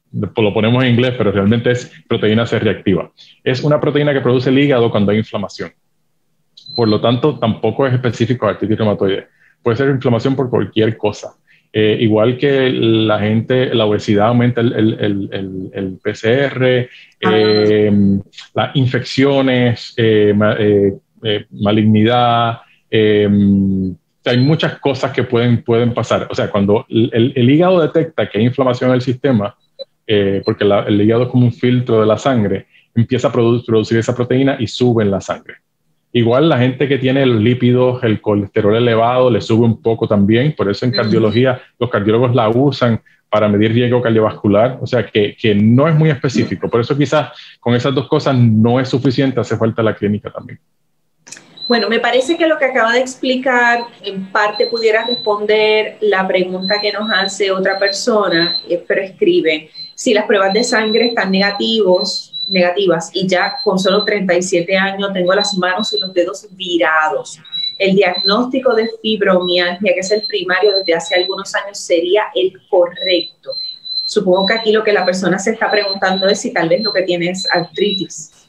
lo ponemos en inglés, pero realmente es proteína C reactiva. Es una proteína que produce el hígado cuando hay inflamación. Por lo tanto, tampoco es específico de artritis reumatoide. Puede ser inflamación por cualquier cosa. Eh, igual que la gente, la obesidad aumenta el, el, el, el, el P C R, eh, las infecciones, eh, eh, eh, malignidad, eh, hay muchas cosas que pueden, pueden pasar. O sea, cuando el, el hígado detecta que hay inflamación en el sistema, eh, porque la, el hígado es como un filtro de la sangre, empieza a produ producir esa proteína y sube en la sangre. Igual la gente que tiene los lípidos, el colesterol elevado, le sube un poco también. Por eso en cardiología los cardiólogos la usan para medir riesgo cardiovascular. O sea que, que no es muy específico. Por eso quizás con esas dos cosas no es suficiente, hace falta la clínica también. Bueno, me parece que lo que acaba de explicar en parte pudiera responder la pregunta que nos hace otra persona, pero escribe, si las pruebas de sangre están negativos, negativas y ya con solo treinta y siete años tengo las manos y los dedos virados. El diagnóstico de fibromialgia, que es el primario desde hace algunos años, sería el correcto. Supongo que aquí lo que la persona se está preguntando es si tal vez lo que tiene es artritis.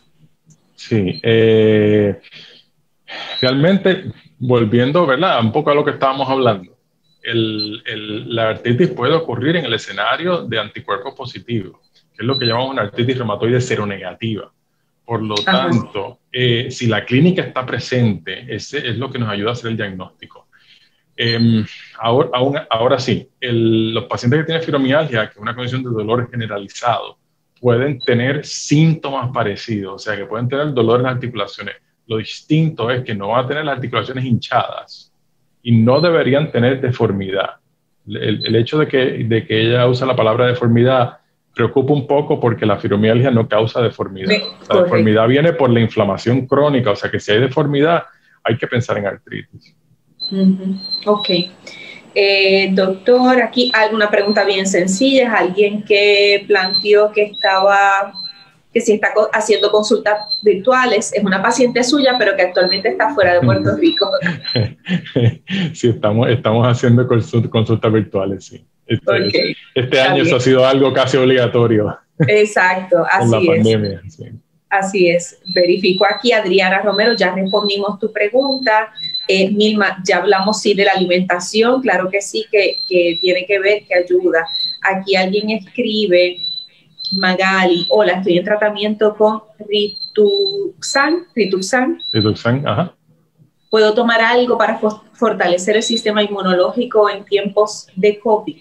Sí, eh, realmente volviendo, ¿verdad?, un poco a lo que estábamos hablando. el, el, la artritis puede ocurrir en el escenario de anticuerpos positivos, que es lo que llamamos una artritis reumatoide seronegativa. Por lo Ajá. tanto, eh, si la clínica está presente, ese es lo que nos ayuda a hacer el diagnóstico. Eh, ahora, aún, ahora sí, el, los pacientes que tienen fibromialgia, que es una condición de dolor generalizado, pueden tener síntomas parecidos, o sea, que pueden tener dolor en las articulaciones. Lo distinto es que no van a tener las articulaciones hinchadas y no deberían tener deformidad. El, el hecho de que, de que ella usa la palabra deformidad preocupa un poco porque la fibromialgia no causa deformidad. Me, la correcto. deformidad viene por la inflamación crónica, o sea que si hay deformidad hay que pensar en artritis. Uh-huh. Ok. Eh, doctor, aquí alguna pregunta bien sencilla. Es alguien que planteó que estaba, que si está haciendo consultas virtuales. Es una paciente suya, pero que actualmente está fuera de Puerto Rico. Sí, estamos, estamos haciendo consultas, consultas virtuales, sí. Este, Okay. este año bien. Eso ha sido algo casi obligatorio. Exacto, así la es. Pandemia, sí. Así es. Verifico aquí, Adriana Romero, ya respondimos tu pregunta. Eh, Milma, ya hablamos sí de la alimentación, claro que sí, que, que tiene que ver, que ayuda. Aquí alguien escribe, Magali, hola, estoy en tratamiento con Rituxan, Rituxan. Rituxan, ajá. ¿Puedo tomar algo para fortalecer el sistema inmunológico en tiempos de COVID?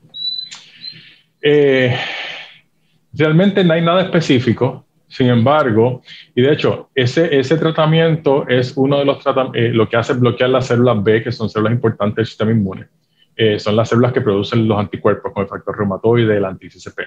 Eh, realmente no hay nada específico. Sin embargo, y de hecho, ese, ese tratamiento es uno de los tratamientos, eh, lo que hace es bloquear las células B, que son células importantes del sistema inmune. Eh, son las células que producen los anticuerpos con el factor reumatoide, el anti-C C P.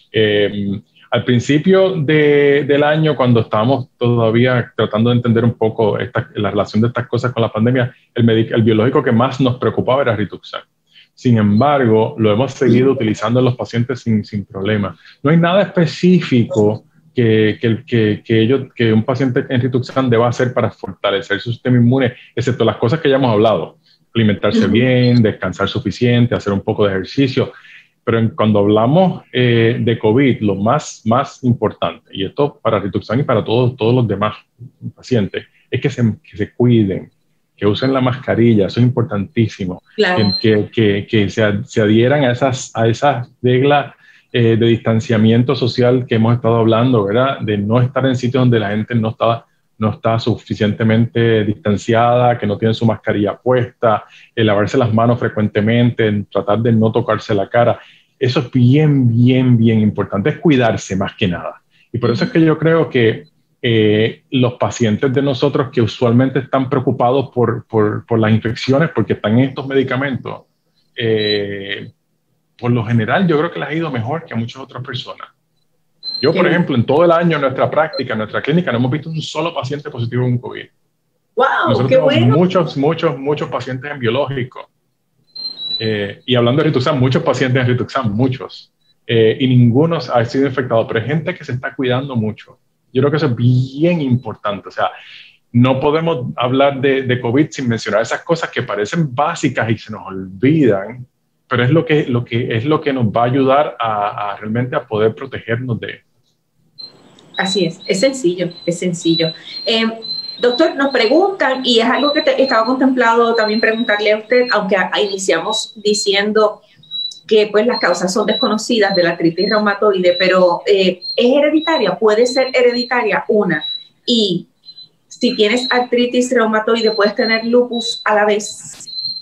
Eh, al principio de, del año, cuando estábamos todavía tratando de entender un poco esta, la relación de estas cosas con la pandemia, el, el biológico que más nos preocupaba era Rituxan. Sin embargo, lo hemos seguido utilizando en los pacientes sin, sin problema. No hay nada específico Que, que, que, que, ellos, que un paciente en Rituxan deba hacer para fortalecer su sistema inmune, excepto las cosas que ya hemos hablado, alimentarse uh-huh. bien, descansar suficiente, hacer un poco de ejercicio, pero en, cuando hablamos eh, de COVID, lo más, más importante, y esto para Rituxan y para todos, todos los demás pacientes, es que se, que se cuiden, que usen la mascarilla, eso es importantísimo, claro. que, que, que se, se adhieran a esas, a esas reglas Eh, de distanciamiento social que hemos estado hablando, ¿verdad? De no estar en sitios donde la gente no está, no está suficientemente distanciada, que no tiene su mascarilla puesta, el lavarse las manos frecuentemente, tratar de no tocarse la cara. Eso es bien, bien, bien importante. Es cuidarse más que nada. Y por eso es que yo creo que eh, los pacientes de nosotros que usualmente están preocupados por, por, por las infecciones porque están en estos medicamentos, eh, por lo general, yo creo que les ha ido mejor que a muchas otras personas. Yo, por ejemplo, en todo el año, en nuestra práctica, en nuestra clínica, no hemos visto un solo paciente positivo en COVID. ¡Wow! Nosotros ¡Qué tenemos bueno! muchos, muchos, muchos pacientes en biológico. Eh, y hablando de Rituxan, muchos pacientes en Rituxan, muchos. Eh, y ninguno ha sido infectado, pero hay gente que se está cuidando mucho. Yo creo que eso es bien importante. O sea, no podemos hablar de, de COVID sin mencionar esas cosas que parecen básicas y se nos olvidan, pero es lo que, lo que, es lo que nos va a ayudar a, a realmente a poder protegernos de. Así es, es sencillo, es sencillo. Eh, doctor, nos preguntan, y es algo que te, estaba contemplado también preguntarle a usted, aunque a, a iniciamos diciendo que pues las causas son desconocidas de la artritis reumatoide, pero eh, ¿es hereditaria? ¿Puede ser hereditaria? Una. Y si tienes artritis reumatoide, ¿puedes tener lupus a la vez?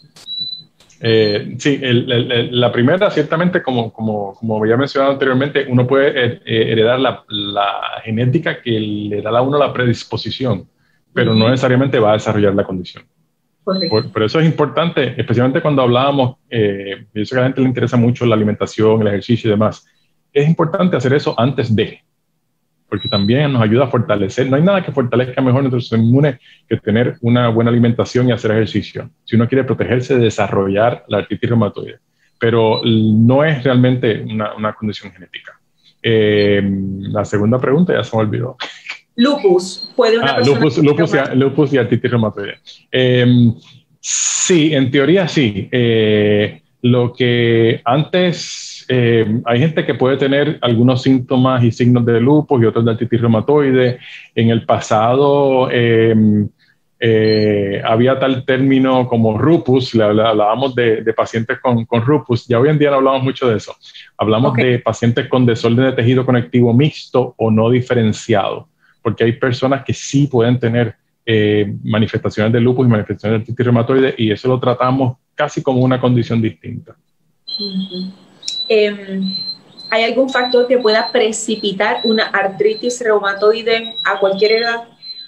Eh, sí, el, el, la primera, ciertamente, como, como, como había mencionado anteriormente, uno puede eh, heredar la, la genética que le da a uno la predisposición, pero uh-huh. no necesariamente va a desarrollar la condición. Por, por eso es importante, especialmente cuando hablábamos, eh, yo sé que a la gente le interesa mucho la alimentación, el ejercicio y demás, es importante hacer eso antes de, porque también nos ayuda a fortalecer. No hay nada que fortalezca mejor nuestro sistema inmune que tener una buena alimentación y hacer ejercicio, si uno quiere protegerse de desarrollar la artritis reumatoide. Pero no es realmente una, una condición genética. Eh, la segunda pregunta ya se me olvidó. Lupus. ¿Puede una ah, persona lupus, lupus, y, lupus y artritis reumatoide. Eh, sí, en teoría sí. Eh, lo que antes, eh, hay gente que puede tener algunos síntomas y signos de lupus y otros de artritis reumatoide. En el pasado, eh, eh, había tal término como lupus, le hablábamos de, de pacientes con, con lupus, ya hoy en día no hablamos mucho de eso, hablamos okay. de pacientes con desorden de tejido conectivo mixto o no diferenciado, porque hay personas que sí pueden tener eh, manifestaciones de lupus y manifestaciones de artritis reumatoide, y eso lo tratamos casi como una condición distinta. Uh-huh. eh, ¿Hay algún factor que pueda precipitar una artritis reumatoide a cualquier edad?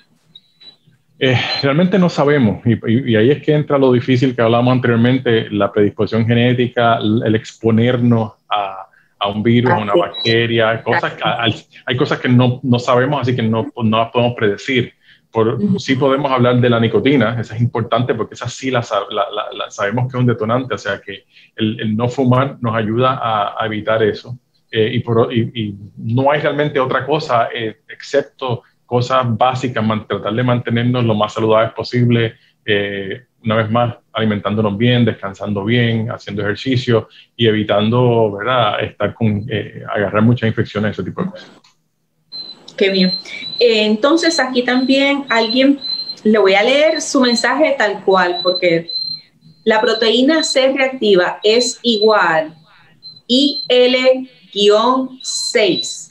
Eh, realmente no sabemos, y, y, y ahí es que entra lo difícil que hablamos anteriormente, la predisposición genética, el, el exponernos a, a un virus, a una bacteria, cosas, a, a, hay cosas que no, no sabemos, así que no, no las podemos predecir. Por, uh-huh. Sí podemos hablar de la nicotina, esa es importante porque esa sí la, la, la, la sabemos que es un detonante, o sea que el, el no fumar nos ayuda a, a evitar eso. Eh, y, por, y, y no hay realmente otra cosa eh, excepto cosas básicas, man, tratar de mantenernos lo más saludables posible, eh, una vez más, alimentándonos bien, descansando bien, haciendo ejercicio y evitando, ¿verdad?, estar con, eh, agarrar muchas infecciones, ese tipo de cosas. Qué bien. Eh, entonces, aquí también alguien, le voy a leer su mensaje tal cual, porque la proteína C reactiva es igual I L seis,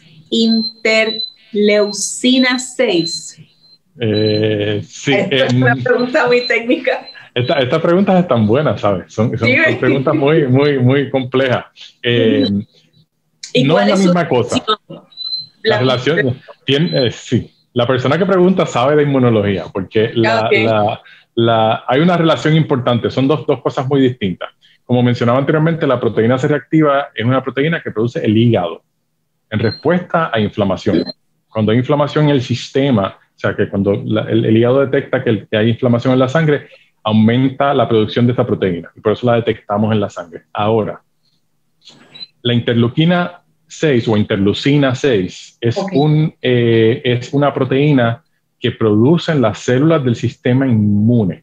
interleucina seis. Eh, sí. Esta es una pregunta muy técnica. Estas esta preguntas están buenas, ¿sabes? Son, son, ¿Sí? son preguntas muy, muy, muy complejas. Eh, no es la misma es cosa. La, la relación, tiene, eh, sí. La persona que pregunta sabe de inmunología, porque la, okay. la, la, hay una relación importante. Son dos, dos cosas muy distintas. Como mencionaba anteriormente, la proteína C reactiva es una proteína que produce el hígado en respuesta a inflamación. Cuando hay inflamación en el sistema, o sea, que cuando la, el, el hígado detecta que, el, que hay inflamación en la sangre, aumenta la producción de esta proteína y por eso la detectamos en la sangre. Ahora, la interleuquina seis o interleucina seis es, okay. un, eh, es una proteína que producen las células del sistema inmune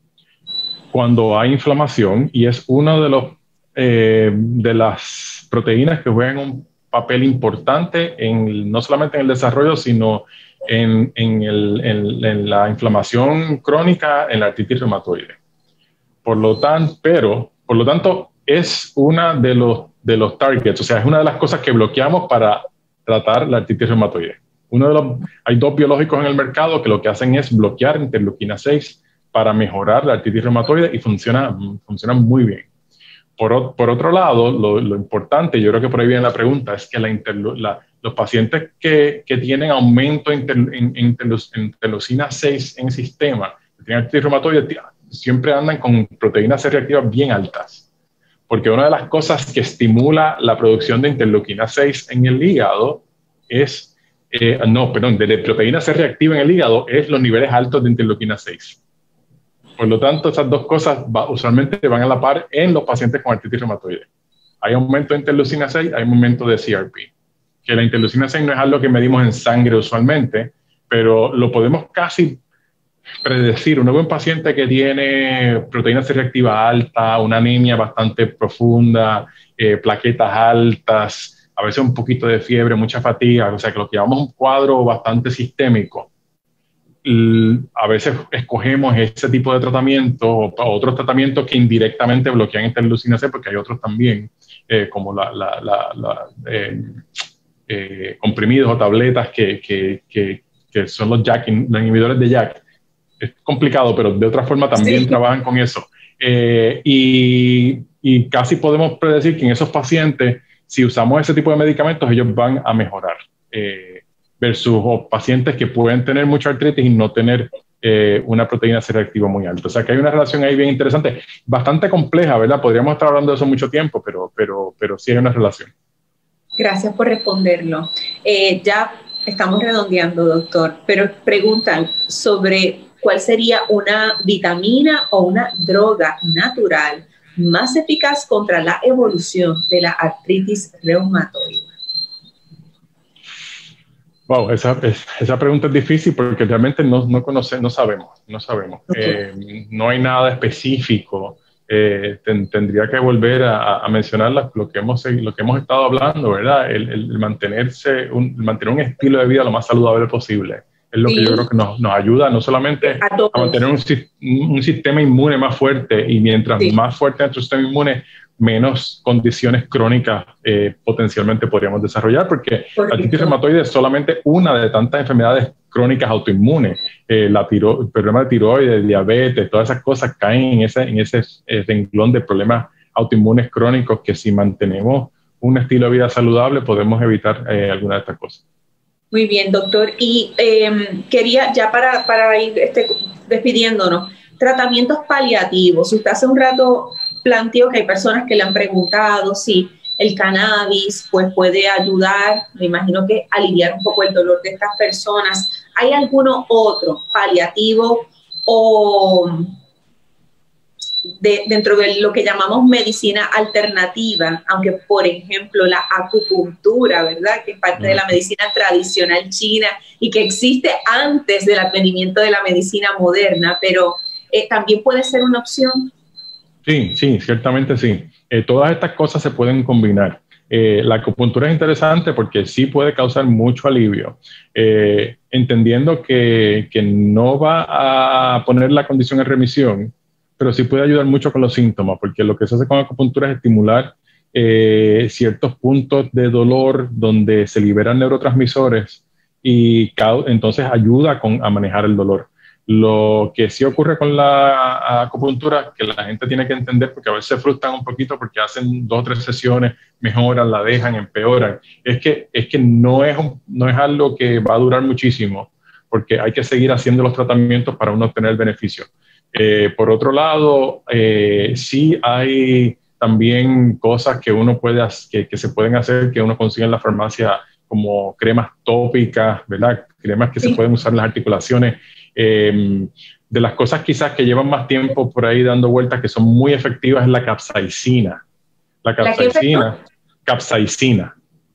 cuando hay inflamación, y es una de, los, eh, de las proteínas que juegan un papel importante en, no solamente en el desarrollo, sino en, en, el, en, en la inflamación crónica en la artritis reumatoide. Por lo tanto, pero, por lo tanto, es una de los, de los targets, o sea, es una de las cosas que bloqueamos para tratar la artritis reumatoide. Uno de los, hay dos biológicos en el mercado que lo que hacen es bloquear interleuquina seis para mejorar la artritis reumatoide y funciona, funciona muy bien. Por, por otro lado, lo, lo importante, yo creo que por ahí viene la pregunta, es que la interlu, la, los pacientes que, que tienen aumento en, en, en interleucina seis en sistema, que tienen artritis reumatoide, siempre andan con proteínas C reactivas bien altas. Porque una de las cosas que estimula la producción de interleuquina seis en el hígado es, eh, no, perdón, de, de proteína C reactiva en el hígado es los niveles altos de interleuquina seis. Por lo tanto, esas dos cosas va, usualmente van a la par en los pacientes con artritis reumatoide. Hay aumento de interleucina seis, hay aumento de C R P. Que la interleucina seis no es algo que medimos en sangre usualmente, pero lo podemos casi predecir. Un buen paciente que tiene proteína C reactiva alta, una anemia bastante profunda, eh, plaquetas altas, a veces un poquito de fiebre, mucha fatiga, o sea que lo que llamamos un cuadro bastante sistémico. A veces escogemos ese tipo de tratamiento o otros tratamientos que indirectamente bloquean interleucina seis, porque hay otros también, eh, como la, la, la, la, eh, eh, comprimidos o tabletas que, que, que, que son los JAK, los inhibidores de JAK. Es complicado, pero de otra forma también sí. trabajan con eso. Eh, y, y casi podemos predecir que en esos pacientes, si usamos ese tipo de medicamentos, ellos van a mejorar. Eh, versus o pacientes que pueden tener mucha artritis y no tener eh, una proteína C reactiva muy alta. O sea que hay una relación ahí bien interesante, bastante compleja, ¿verdad? Podríamos estar hablando de eso mucho tiempo, pero, pero, pero sí hay una relación. Gracias por responderlo. Eh, ya estamos redondeando, doctor, pero preguntan sobre cuál sería una vitamina o una droga natural más eficaz contra la evolución de la artritis reumatoide. Wow, esa, esa pregunta es difícil porque realmente no, no conocemos, no sabemos, no sabemos. Okay. Eh, no hay nada específico. Eh, ten, tendría que volver a, a mencionar lo que, hemos, lo que hemos estado hablando, ¿verdad? El, el mantenerse, un, mantener un estilo de vida lo más saludable posible. Es lo sí. que yo creo que nos, nos ayuda no solamente a, a mantener un, un sistema inmune más fuerte, y mientras sí. más fuerte nuestro sistema inmune, menos condiciones crónicas eh, potencialmente podríamos desarrollar, porque Por la artritis reumatoide es solamente una de tantas enfermedades crónicas autoinmunes. Eh, la tiro, el problema de tiroides, diabetes, todas esas cosas caen en ese, en ese eh, renglón de problemas autoinmunes crónicos que si mantenemos un estilo de vida saludable podemos evitar eh, alguna de estas cosas. Muy bien, doctor. Y eh, quería, ya para, para ir este, despidiéndonos, tratamientos paliativos. Usted hace un rato planteó que hay personas que le han preguntado si el cannabis pues, puede ayudar, me imagino que aliviar un poco el dolor de estas personas. ¿Hay alguno otro paliativo o de, dentro de lo que llamamos medicina alternativa, aunque por ejemplo la acupuntura, ¿verdad?, que es parte de la medicina tradicional china y que existe antes del advenimiento de la medicina moderna, pero eh, también puede ser una opción? Sí, sí, ciertamente sí. Eh, todas estas cosas se pueden combinar. Eh, la acupuntura es interesante porque sí puede causar mucho alivio, eh, entendiendo que, que no va a poner la condición en remisión, pero sí puede ayudar mucho con los síntomas, porque lo que se hace con acupuntura es estimular eh, ciertos puntos de dolor donde se liberan neurotransmisores y entonces ayuda con, a manejar el dolor. Lo que sí ocurre con la acupuntura, que la gente tiene que entender, porque a veces se frustran un poquito porque hacen dos o tres sesiones, mejoran, la dejan, empeoran, es que, es que no, es un, no es algo que va a durar muchísimo, porque hay que seguir haciendo los tratamientos para uno obtener el beneficio. Eh, por otro lado, eh, sí hay también cosas que uno puede que, que se pueden hacer, que uno consigue en la farmacia, como cremas tópicas, ¿verdad? Cremas que sí. se pueden usar en las articulaciones. Eh, de las cosas quizás que llevan más tiempo por ahí dando vueltas, que son muy efectivas, es la capsaicina. La capsaicina, ¿La capsaicina.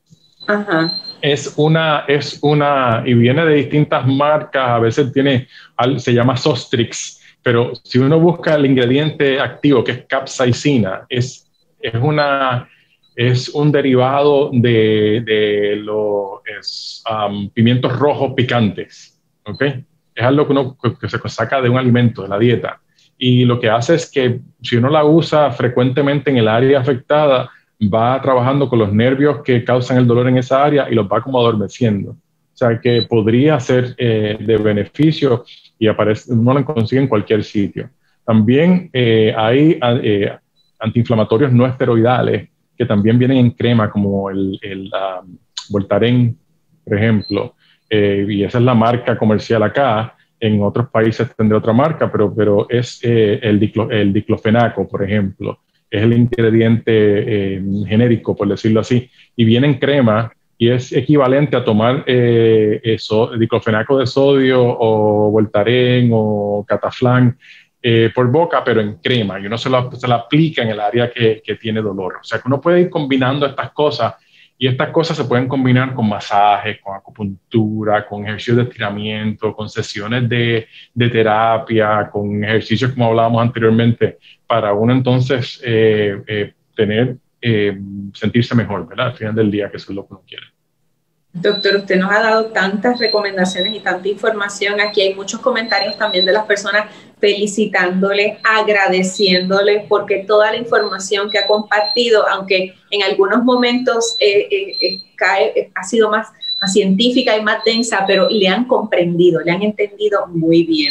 Ajá. Es una, es una, y viene de distintas marcas, a veces tiene, se llama Sostrix, pero si uno busca el ingrediente activo, que es capsaicina, es, es, una, es un derivado de, de los es, um, pimientos rojos picantes, ¿ok? Es algo que uno que se saca de un alimento, de la dieta. Y lo que hace es que si uno la usa frecuentemente en el área afectada, va trabajando con los nervios que causan el dolor en esa área y los va como adormeciendo. O sea que podría ser eh, de beneficio y aparece, uno lo consigue en cualquier sitio. También eh, hay eh, antiinflamatorios no esteroidales que también vienen en crema, como el, el um, Voltaren, por ejemplo. Eh, y esa es la marca comercial acá. En otros países tendrá otra marca, pero, pero es eh, el, diclo, el diclofenaco, por ejemplo. Es el ingrediente eh, genérico, por decirlo así, y viene en crema y es equivalente a tomar eh, eso, diclofenaco de sodio o Voltaren o Cataflán eh, por boca, pero en crema, y uno se lo, se lo aplica en el área que, que tiene dolor. O sea que uno puede ir combinando estas cosas. Y estas cosas se pueden combinar con masajes, con acupuntura, con ejercicios de estiramiento, con sesiones de, de terapia, con ejercicios como hablábamos anteriormente, para uno entonces eh, eh, tener, eh, sentirse mejor, ¿verdad? Al final del día, que eso es lo que uno quiere. Doctor, usted nos ha dado tantas recomendaciones y tanta información. Aquí hay muchos comentarios también de las personas felicitándole, agradeciéndole, porque toda la información que ha compartido, aunque en algunos momentos eh, eh, eh, cae, eh, ha sido más, más científica y más densa, pero le han comprendido, le han entendido muy bien.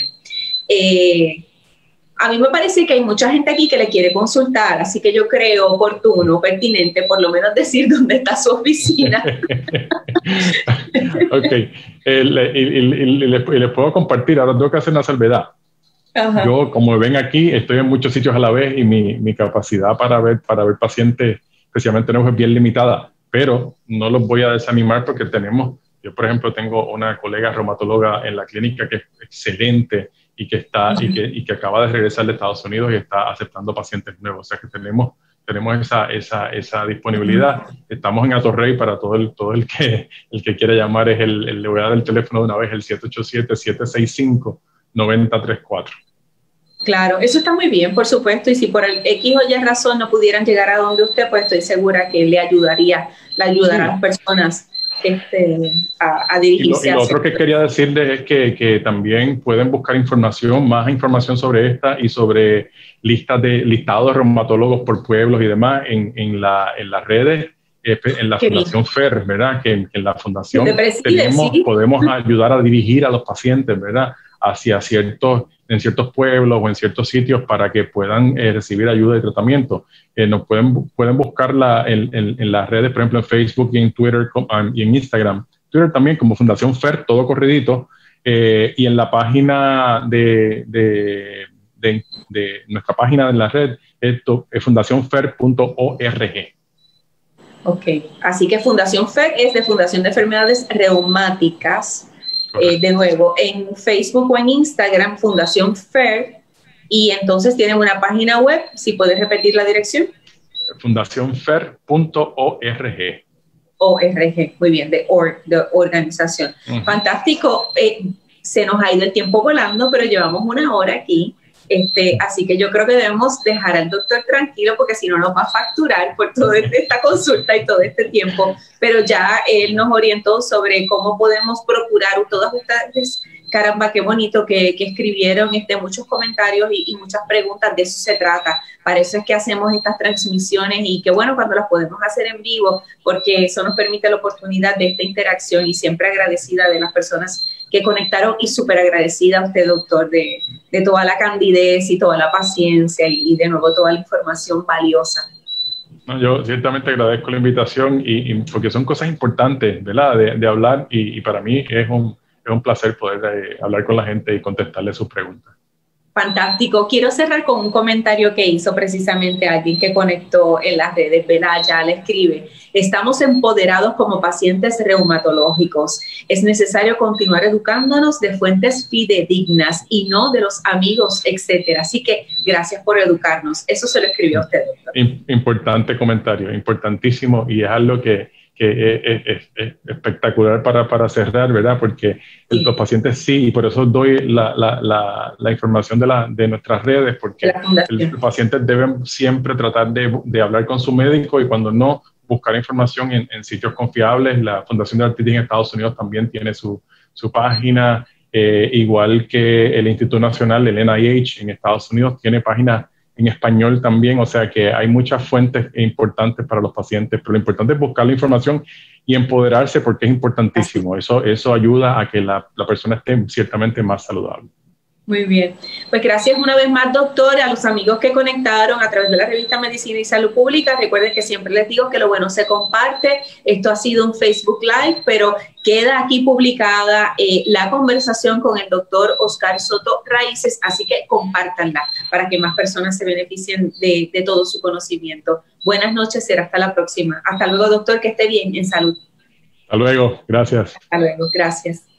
Eh, A mí me parece que hay mucha gente aquí que le quiere consultar, así que yo creo oportuno, pertinente, por lo menos decir dónde está su oficina. Ok, eh, le, y, y, y, le, y les puedo compartir, ahora tengo que hacer una salvedad. Ajá. Yo, como ven aquí, estoy en muchos sitios a la vez y mi, mi capacidad para ver, para ver pacientes, especialmente nuevos, es bien limitada, pero no los voy a desanimar porque tenemos, yo por ejemplo tengo una colega reumatóloga en la clínica que es excelente, y que, está, y, que, y que acaba de regresar de Estados Unidos y está aceptando pacientes nuevos. O sea que tenemos, tenemos esa, esa, esa disponibilidad. Estamos en Atorrey para todo el, todo el, que, el que quiera llamar. Es el, el, le voy a dar el teléfono de una vez, el siete ocho siete, siete seis cinco, nueve cero tres cuatro. Claro, eso está muy bien, por supuesto, y si por el X o Y razón no pudieran llegar a donde usted, pues estoy segura que le ayudaría, le ayudará sí. a las personas este, a, a dirigirse. Y lo, y lo otro que quería decirles es que, que también pueden buscar información, más información sobre esta y sobre listas de listados de reumatólogos por pueblos y demás en, en, la, en las redes, eh, en la Qué Fundación bien. F E R, ¿verdad? Que en, en la Fundación preside, tenemos, ¿sí? podemos ayudar a dirigir a los pacientes, ¿verdad? Hacia ciertos, en ciertos pueblos o en ciertos sitios para que puedan eh, recibir ayuda y tratamiento. Eh, nos pueden, pueden buscarla en, en, en las redes, por ejemplo, en Facebook y en Twitter y en Instagram. Twitter también como Fundación F E R, todo corridito, eh, y en la página de, de, de, de nuestra página en la red, esto es fundación f e r punto org. Ok, así que Fundación F E R es de Fundación de Enfermedades Reumáticas. Eh, de nuevo, en Facebook o en Instagram, Fundación F E R, y entonces tienen una página web, si puedes repetir la dirección. fundación f e r punto org. O R G, muy bien, de, or, de organización. Uh-huh. Fantástico. Eh, se nos ha ido el tiempo volando, pero llevamos una hora aquí. Este, así que yo creo que debemos dejar al doctor tranquilo porque si no nos va a facturar por toda esta consulta y todo este tiempo. Pero ya él nos orientó sobre cómo podemos procurar todas ustedes. Caramba, qué bonito que, que escribieron este, muchos comentarios y, y muchas preguntas, de eso se trata. Para eso es que hacemos estas transmisiones y qué bueno cuando las podemos hacer en vivo, porque eso nos permite la oportunidad de esta interacción y siempre agradecida de las personas que conectaron y súper agradecida a usted, doctor, de, de toda la candidez y toda la paciencia y, y de nuevo toda la información valiosa. No, yo ciertamente agradezco la invitación y, y porque son cosas importantes, ¿verdad? De, de hablar y, y para mí es un... Es un placer poder eh, hablar con la gente y contestarle sus preguntas. Fantástico. Quiero cerrar con un comentario que hizo precisamente alguien que conectó en las redes, ¿verdad? Ya le escribe: estamos empoderados como pacientes reumatológicos. Es necesario continuar educándonos de fuentes fidedignas y no de los amigos, etcétera. Así que gracias por educarnos. Eso se lo escribió a usted, doctor. Importante comentario, importantísimo, y es algo que que es, es, es espectacular para, para cerrar, ¿verdad? Porque sí. Los pacientes sí, y por eso doy la, la, la, la información de, la, de nuestras redes, porque el, los pacientes deben siempre tratar de, de hablar con su médico y cuando no, buscar información en, en sitios confiables. La Fundación de Artritis en Estados Unidos también tiene su, su página, eh, igual que el Instituto Nacional, el N I H en Estados Unidos, tiene páginas en español también, o sea que hay muchas fuentes importantes para los pacientes, pero lo importante es buscar la información y empoderarse porque es importantísimo. Eso, eso ayuda a que la, la persona esté ciertamente más saludable. Muy bien. Pues gracias una vez más, doctor, a los amigos que conectaron a través de la revista Medicina y Salud Pública. Recuerden que siempre les digo que lo bueno se comparte. Esto ha sido un Facebook Live, pero queda aquí publicada eh, la conversación con el doctor Oscar Soto Raíces, así que compártanla para que más personas se beneficien de, de todo su conocimiento. Buenas noches, será hasta la próxima. Hasta luego, doctor, que esté bien, en salud. Hasta luego, gracias. Hasta luego, gracias.